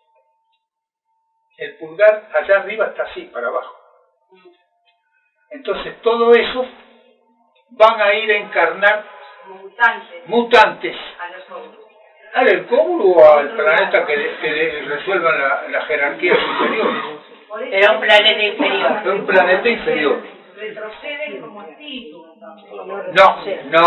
el pulgar allá arriba está así, para abajo. Entonces todo eso van a ir a encarnar mutantes al Cóbulo o al planeta que resuelvan la jerarquía superior. Era un planeta inferior. Era un planeta inferior. Retroceden como espíritus. No.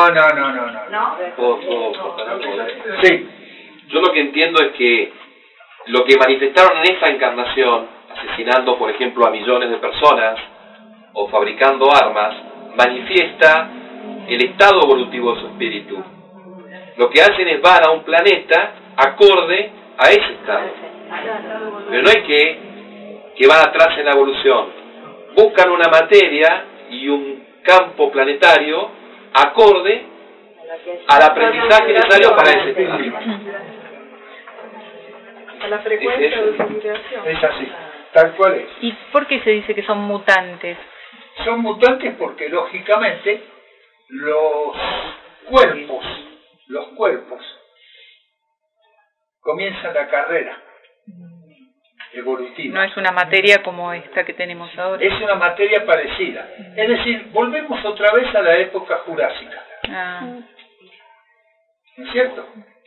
Sí. Yo lo que entiendo es que lo que manifestaron en esta encarnación, asesinando por ejemplo a millones de personas o fabricando armas, manifiesta el estado evolutivo de su espíritu. Lo que hacen es van a un planeta acorde a ese estado. Pero no es que van atrás en la evolución. Buscan una materia y un campo planetario acorde al aprendizaje necesario para ese espíritu. A la frecuencia de su vibración. Es así, tal cual es. ¿Y por qué se dice que son mutantes? Son mutantes porque lógicamente los cuerpos comienzan la carrera evolutiva. No es una materia como esta que tenemos ahora. Es una materia parecida. Es decir, volvemos otra vez a la época jurásica. ¿No es cierto?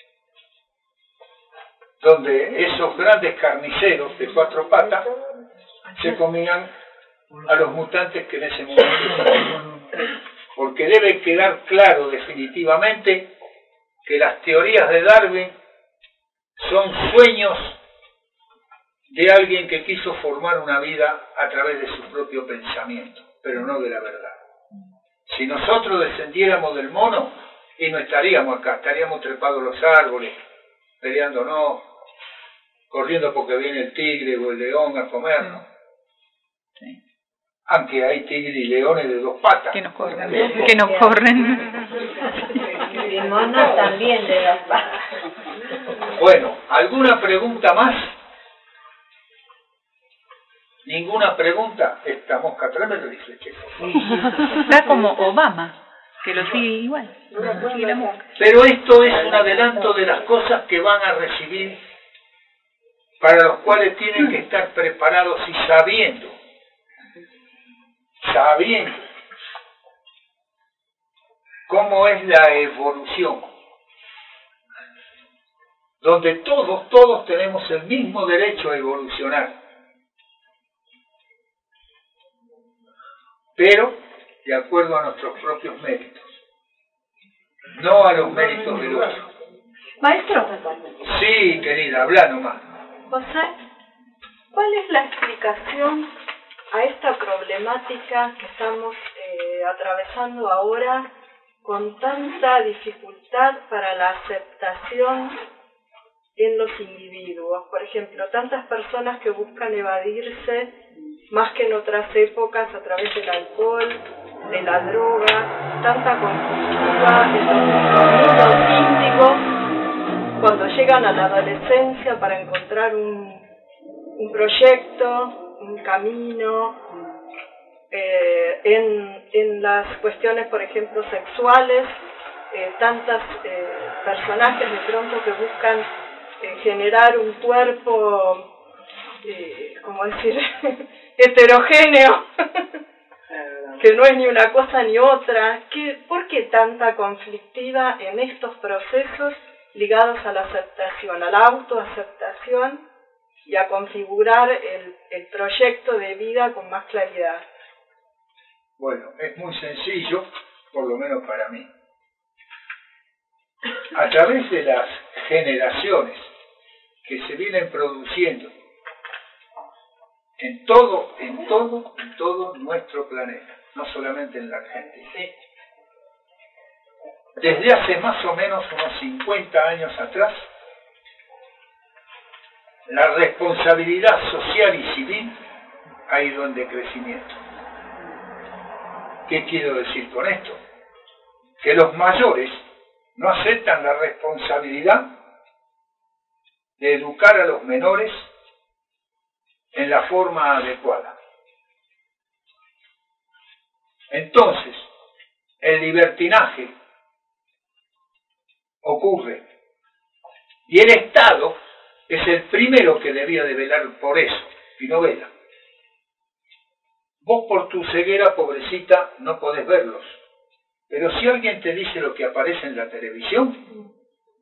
Donde esos grandes carniceros de 4 patas se comían a los mutantes que en ese momento. Porque debe quedar claro definitivamente que las teorías de Darwin son sueños de alguien que quiso formar una vida a través de su propio pensamiento, pero no de la verdad. Si nosotros descendiéramos del mono, y no estaríamos acá, estaríamos trepados a los árboles, peleándonos, corriendo porque viene el tigre o el león a comernos. Sí. Aunque hay tigres y leones de 2 patas. Que nos corren. Que nos corren. Y monos también de 2 patas. Bueno, ¿alguna pregunta más? ¿Ninguna pregunta? Esta mosca tremenda dice que está como Obama, que lo sigue igual. Sigue la mosca. Pero esto es un adelanto de las cosas que van a recibir, para los cuales tienen que estar preparados y sabiendo cómo es la evolución, donde todos tenemos el mismo derecho a evolucionar, pero de acuerdo a nuestros propios méritos, no a los méritos del otro. Maestro. Sí, querida, habla nomás. José, ¿cuál es la explicación a esta problemática que estamos atravesando ahora con tanta dificultad para la aceptación en los individuos? Por ejemplo, tantas personas que buscan evadirse más que en otras épocas a través del alcohol, de la droga, tanta conflictiva en los niños índigos cuando llegan a la adolescencia para encontrar un proyecto, un camino, en las cuestiones, por ejemplo, sexuales, tantas personajes de pronto que buscan generar un cuerpo, ¿cómo decir?, heterogéneo, que no es ni una cosa ni otra. ¿Por qué tanta conflictiva en estos procesos ligados a la aceptación, a la autoaceptación y a configurar el proyecto de vida con más claridad? Bueno, es muy sencillo, por lo menos para mí. A través de las generaciones que se vienen produciendo en todo nuestro planeta, no solamente en la Argentina. Desde hace más o menos unos 50 años atrás, la responsabilidad social y civil ha ido en decrecimiento. ¿Qué quiero decir con esto? Que los mayores no aceptan la responsabilidad de educar a los menores en la forma adecuada. Entonces, el libertinaje ocurre y el Estado es el primero que debía de velar por eso, y no vela. Vos por tu ceguera, pobrecita, no podés verlos, Pero si alguien te dice lo que aparece en la televisión,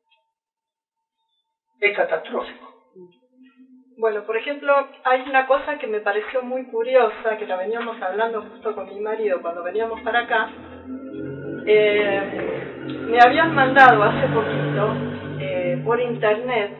es catastrófico. Bueno, por ejemplo, hay una cosa que me pareció muy curiosa, que la veníamos hablando justo con mi marido cuando veníamos para acá. Me habían mandado hace poquito por internet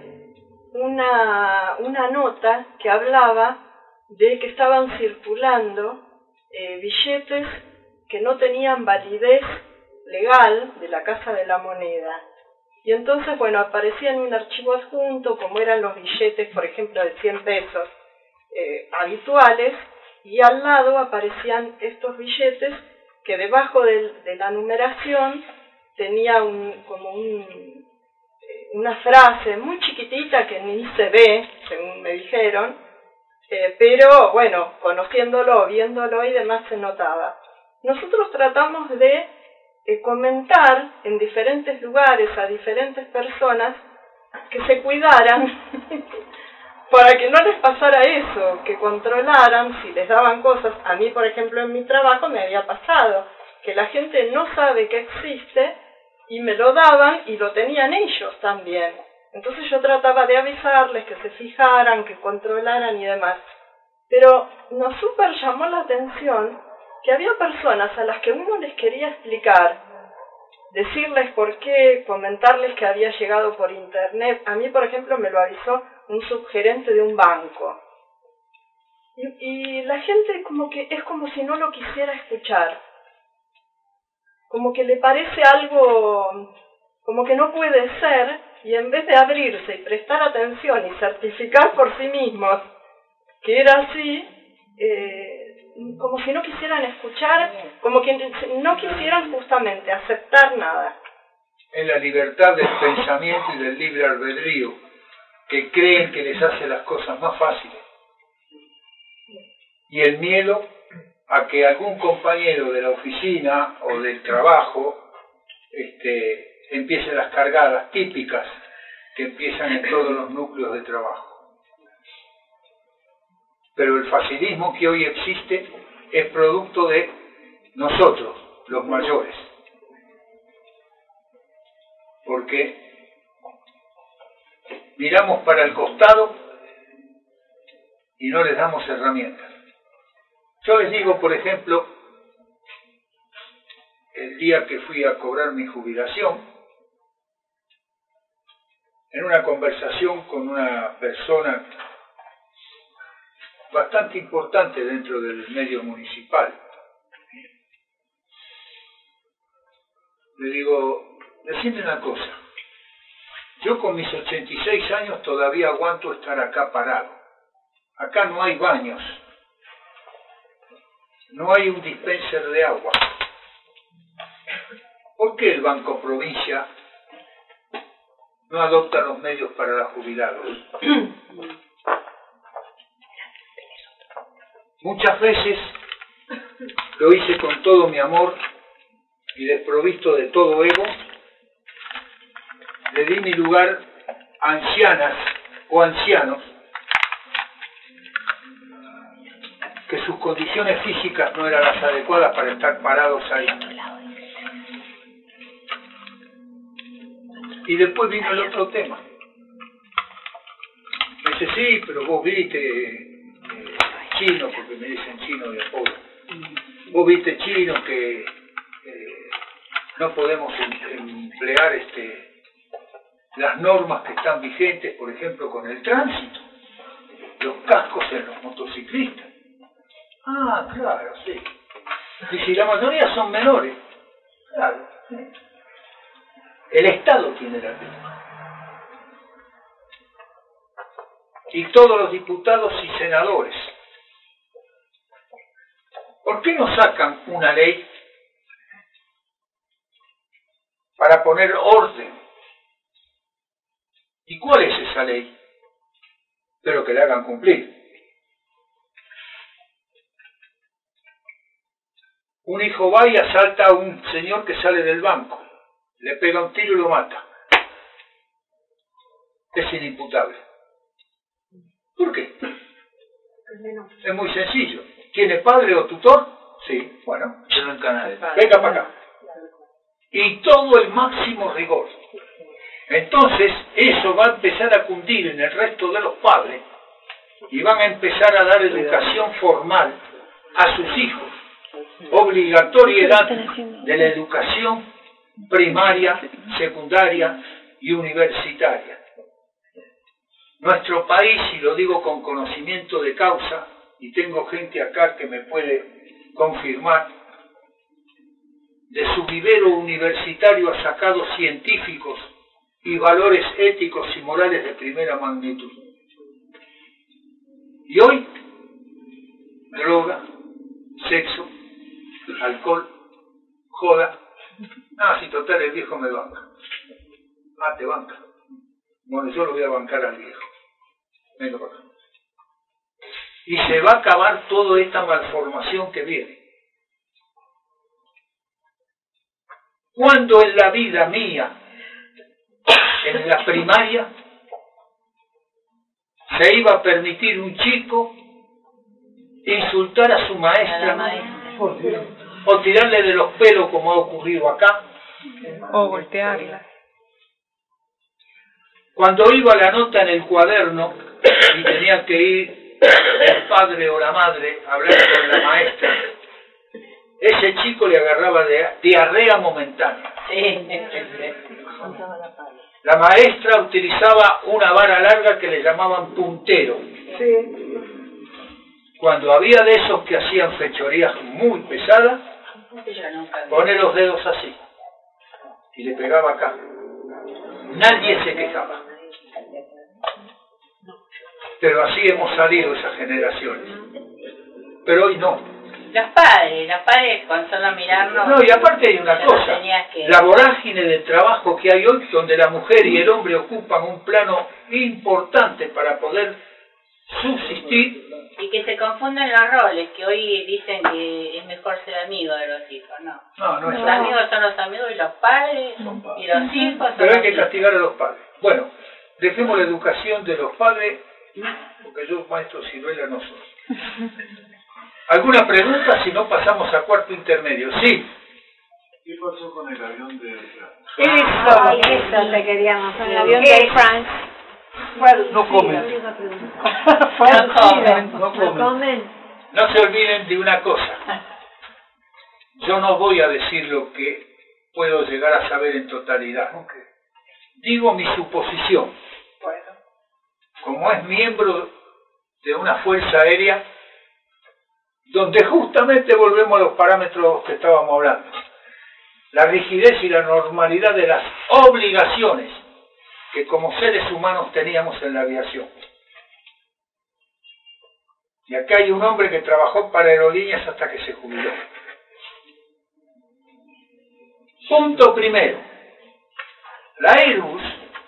una nota que hablaba de que estaban circulando billetes que no tenían validez legal de la Casa de la Moneda. Y entonces, bueno, aparecía en un archivo adjunto, como eran los billetes, por ejemplo, de 100 pesos habituales, y al lado aparecían estos billetes que debajo de la numeración tenía una frase muy chiquitita que ni se ve, según me dijeron, pero bueno, conociéndolo, viéndolo y demás se notaba. Nosotros tratamos de comentar en diferentes lugares a diferentes personas que se cuidaran para que no les pasara eso, que controlaran si les daban cosas. A mí, por ejemplo, en mi trabajo me había pasado que la gente no sabe que existe y me lo daban y lo tenían ellos también. Entonces yo trataba de avisarles que se fijaran, que controlaran y demás. Pero nos súper llamó la atención que había personas a las que uno les quería explicar, decirles por qué, comentarles que había llegado por internet. A mí, por ejemplo, me lo avisó un subgerente de un banco. Y la gente es como si no lo quisiera escuchar. Como que le parece algo, como que no puede ser, y en vez de abrirse y prestar atención y certificar por sí mismos que era así, como si no quisieran escuchar, como que no quisieran justamente aceptar nada. En la libertad del pensamiento y del libre albedrío, que creen que les hace las cosas más fáciles. Y el miedo a que algún compañero de la oficina o del trabajo empiece las cargadas típicas que empiezan en todos los núcleos de trabajo. Pero el facilismo que hoy existe es producto de nosotros, los mayores. Porque miramos para el costado y no les damos herramientas. Yo les digo, por ejemplo, el día que fui a cobrar mi jubilación, en una conversación con una persona bastante importante dentro del medio municipal, le digo, decime una cosa, yo con mis 86 años todavía aguanto estar acá parado. Acá no hay baños, no hay un dispenser de agua. ¿Por qué el Banco Provincia no adopta los medios para los jubilados? Muchas veces lo hice con todo mi amor y desprovisto de todo ego. Le di mi lugar a ancianas o ancianos que sus condiciones físicas no eran las adecuadas para estar parados ahí. Y después vino el otro tema. Me dice, sí, pero vos viste chino, porque me dicen chino de apodo. Vos viste chino que no podemos emplear las normas que están vigentes, por ejemplo, con el tránsito, los cascos en los motociclistas. Ah, claro, sí. Y si la mayoría son menores, claro, sí. El Estado tiene la culpa. Y todos los diputados y senadores. ¿Por qué no sacan una ley para poner orden? ¿Y cuál es esa ley? Pero que la hagan cumplir. Un hijo va y asalta a un señor que sale del banco, le pega un tiro y lo mata. Es inimputable. ¿Por qué? Es muy sencillo. ¿Tiene padre o tutor? Sí, bueno, venga para acá. y todo el máximo rigor. Entonces eso va a empezar a cundir en el resto de los padres y van a empezar a dar educación formal a sus hijos. Obligatoriedad de la educación primaria, secundaria y universitaria. Nuestro país, y lo digo con conocimiento de causa, y tengo gente acá que me puede confirmar, de su vivero universitario ha sacado científicos y valores éticos y morales de primera magnitud. Y hoy, droga, sexo, alcohol, joda. Si total el viejo me banca. Te banca. Bueno, yo lo voy a bancar al viejo. Venga para acá. Y se va a acabar toda esta malformación que viene. Cuando en la vida mía, en la primaria, se iba a permitir un chico insultar a su maestra, o tirarle de los pelos como ha ocurrido acá, o golpearla. Cuando iba la nota en el cuaderno y tenía que ir el padre o la madre a hablar con la maestra, ese chico le agarraba diarrea momentánea. La maestra utilizaba una vara larga que le llamaban puntero. Cuando había de esos que hacían fechorías muy pesadas, pone los dedos así y le pegaba acá. Nadie se quejaba. Pero así hemos salido esas generaciones. Pero hoy no. Los padres con solo mirarnos... No, y aparte hay una cosa, la vorágine del trabajo que hay hoy, donde la mujer y el hombre ocupan un plano importante para poder subsistir. Y que se confunden los roles, que hoy dicen que es mejor ser amigo de los hijos, ¿no? No es los amigos son los amigos y los padres, y los hijos son Pero hay que hijos. castigar a los padres. Bueno, dejemos la educación de los padres, porque yo maestro Ciruela no soy. ¿Alguna pregunta? Si no, pasamos a cuarto intermedio. Sí. ¿Qué pasó con el avión de Eso te queríamos decir. El avión de Air France. No comen. No comen. No se olviden de una cosa. Yo no voy a decir lo que puedo llegar a saber en totalidad. Digo mi suposición. Como es miembro de una fuerza aérea, donde justamente volvemos a los parámetros que estábamos hablando. La rigidez y la normalidad de las obligaciones que como seres humanos teníamos en la aviación. Y acá hay un hombre que trabajó para aerolíneas hasta que se jubiló. Punto primero. La Airbus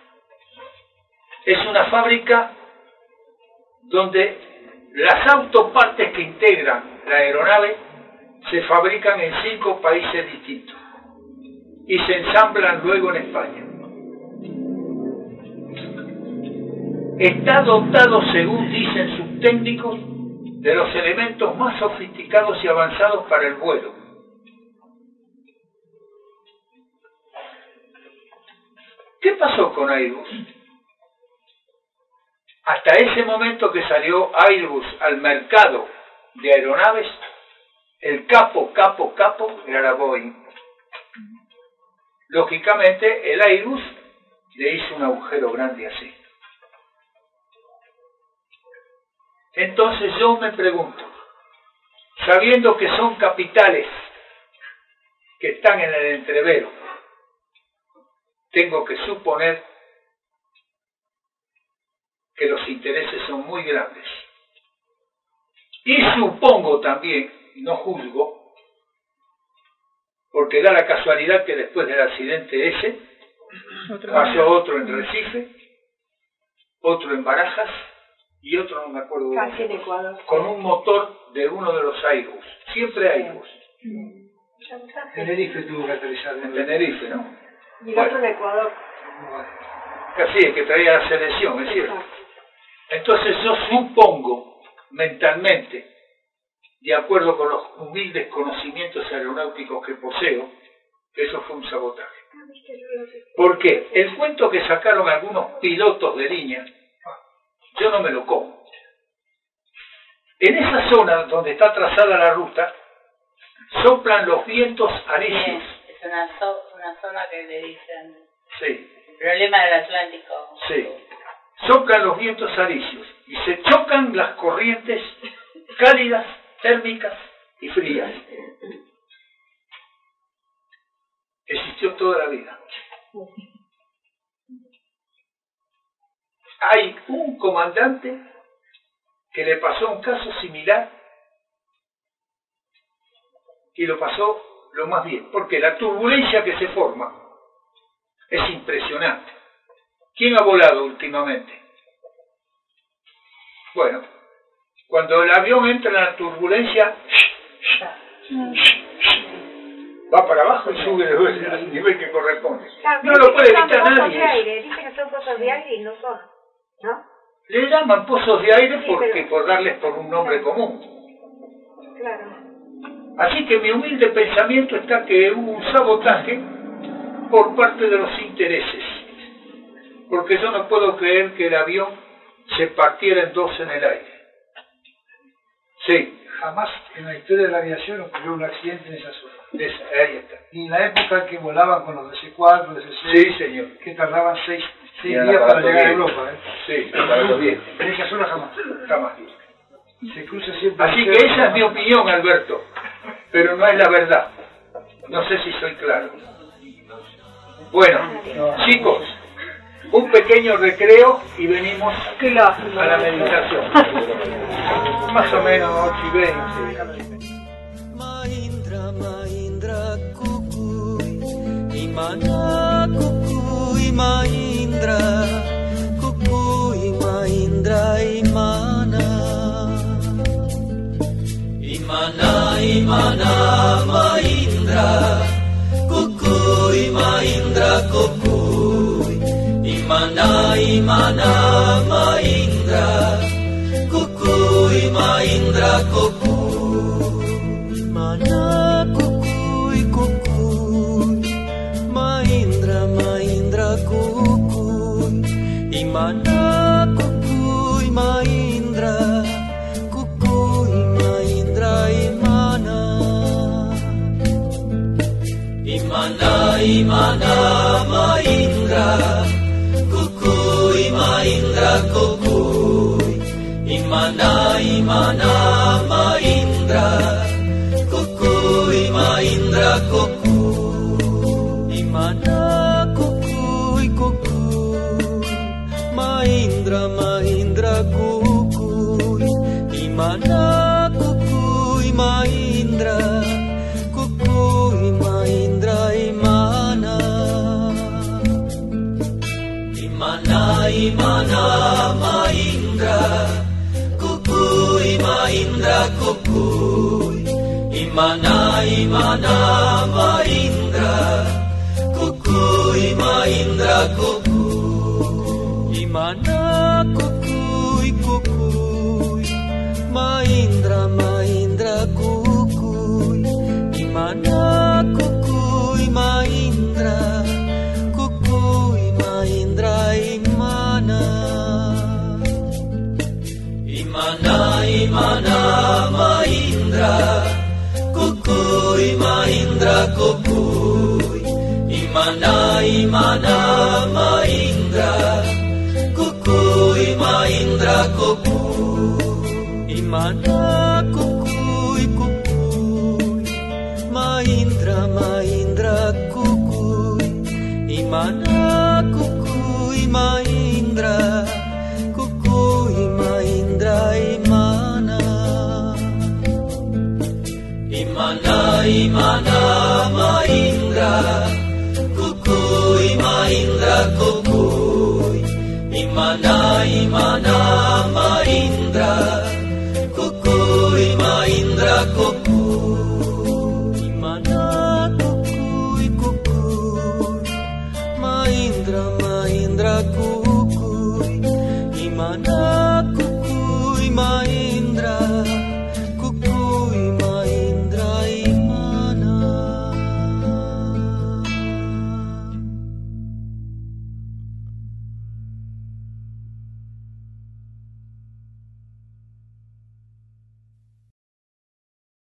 es una fábrica donde las autopartes que integran la aeronave se fabrican en 5 países distintos y se ensamblan luego en España. Está dotado, según dicen sus técnicos, de los elementos más sofisticados y avanzados para el vuelo. ¿Qué pasó con Airbus? Hasta ese momento que salió Airbus al mercado de aeronaves, el capo era la Boeing. Lógicamente, el Airbus le hizo un agujero grande así. Entonces yo me pregunto, sabiendo que son capitales que están en el entrevero, tengo que suponer que los intereses son muy grandes. Y supongo también, no juzgo, porque da la casualidad que después del accidente ese, pasó otro en Recife, otro en Barajas, y otro no me acuerdo, casi en Ecuador, con un motor de uno de los Airbus. Siempre Airbus. Tenerife tuvo que aterrizar. En Tenerife, ¿no? Y el otro en Ecuador. Así es que traía la selección, es cierto. Entonces yo supongo mentalmente, de acuerdo con los humildes conocimientos aeronáuticos que poseo, Eso fue un sabotaje. Porque el cuento que sacaron algunos pilotos de línea, yo no me lo como. En esa zona donde está trazada la ruta, soplan los vientos alisios. Es una zona que le dicen... Sí. El problema del Atlántico. Sí. Soplan los vientos alisios y se chocan las corrientes cálidas, térmicas y frías. Existió toda la vida. Hay un comandante que le pasó un caso similar y lo pasó lo más bien, porque la turbulencia que se forma es impresionante. ¿Quién ha volado últimamente? Bueno, cuando el avión entra en la turbulencia, va para abajo y sube al nivel que corresponde. Claro, no lo puede evitar nadie. De aire. Dice que son pozos de aire y no son, ¿no? Le llaman pozos de aire porque por darles por un nombre común. Claro. Así que mi humilde pensamiento está que hubo un sabotaje por parte de los intereses. Porque yo no puedo creer que el avión se partiera en dos en el aire. Sí. Jamás en la historia de la aviación ocurrió un accidente en esa zona. Ahí está. Y en la época que volaban con los DC-4, DC-6, sí, señor, que tardaban 6 días para llegar a Europa. Sí, en esa zona jamás. Jamás. Se cruza siempre. Así que esa es mi opinión, Alberto, pero no es la verdad. No sé si soy claro. Bueno, chicos, un pequeño recreo y venimos a la meditación. Más o menos 8:20. Mahindra Kukui Imana Kukui Mahindra Kukui Mahindra Imana Mahindra Kukui Mahindra Kukui Imana Mahindra Kukui Mahindra Kukui Mana kukui kukui Mahindra kukui Imana kukui Mahindra Imana Mahindra kukui Mahindra kukui Imana Mahindra Kukui Mahindra kukui Imana kukui kukui Mahindra kukui Imana kukui Mahindra Imana Mahindra kukui Mahindra kukui Imana Mahindra kukui Mahindra kukui Imana kukui kukui Mahindra kukui Imana kukui Mahindra Imana Mahindra kukui Mahindra kukui Imana Mahindra kukui Mahindra kukui Imana kukui kukui Mahindra kukui Imana kukui Mahindra Imana Mahindra kukui Mahindra kukui Imana Mahindra kukui Mahindra kukui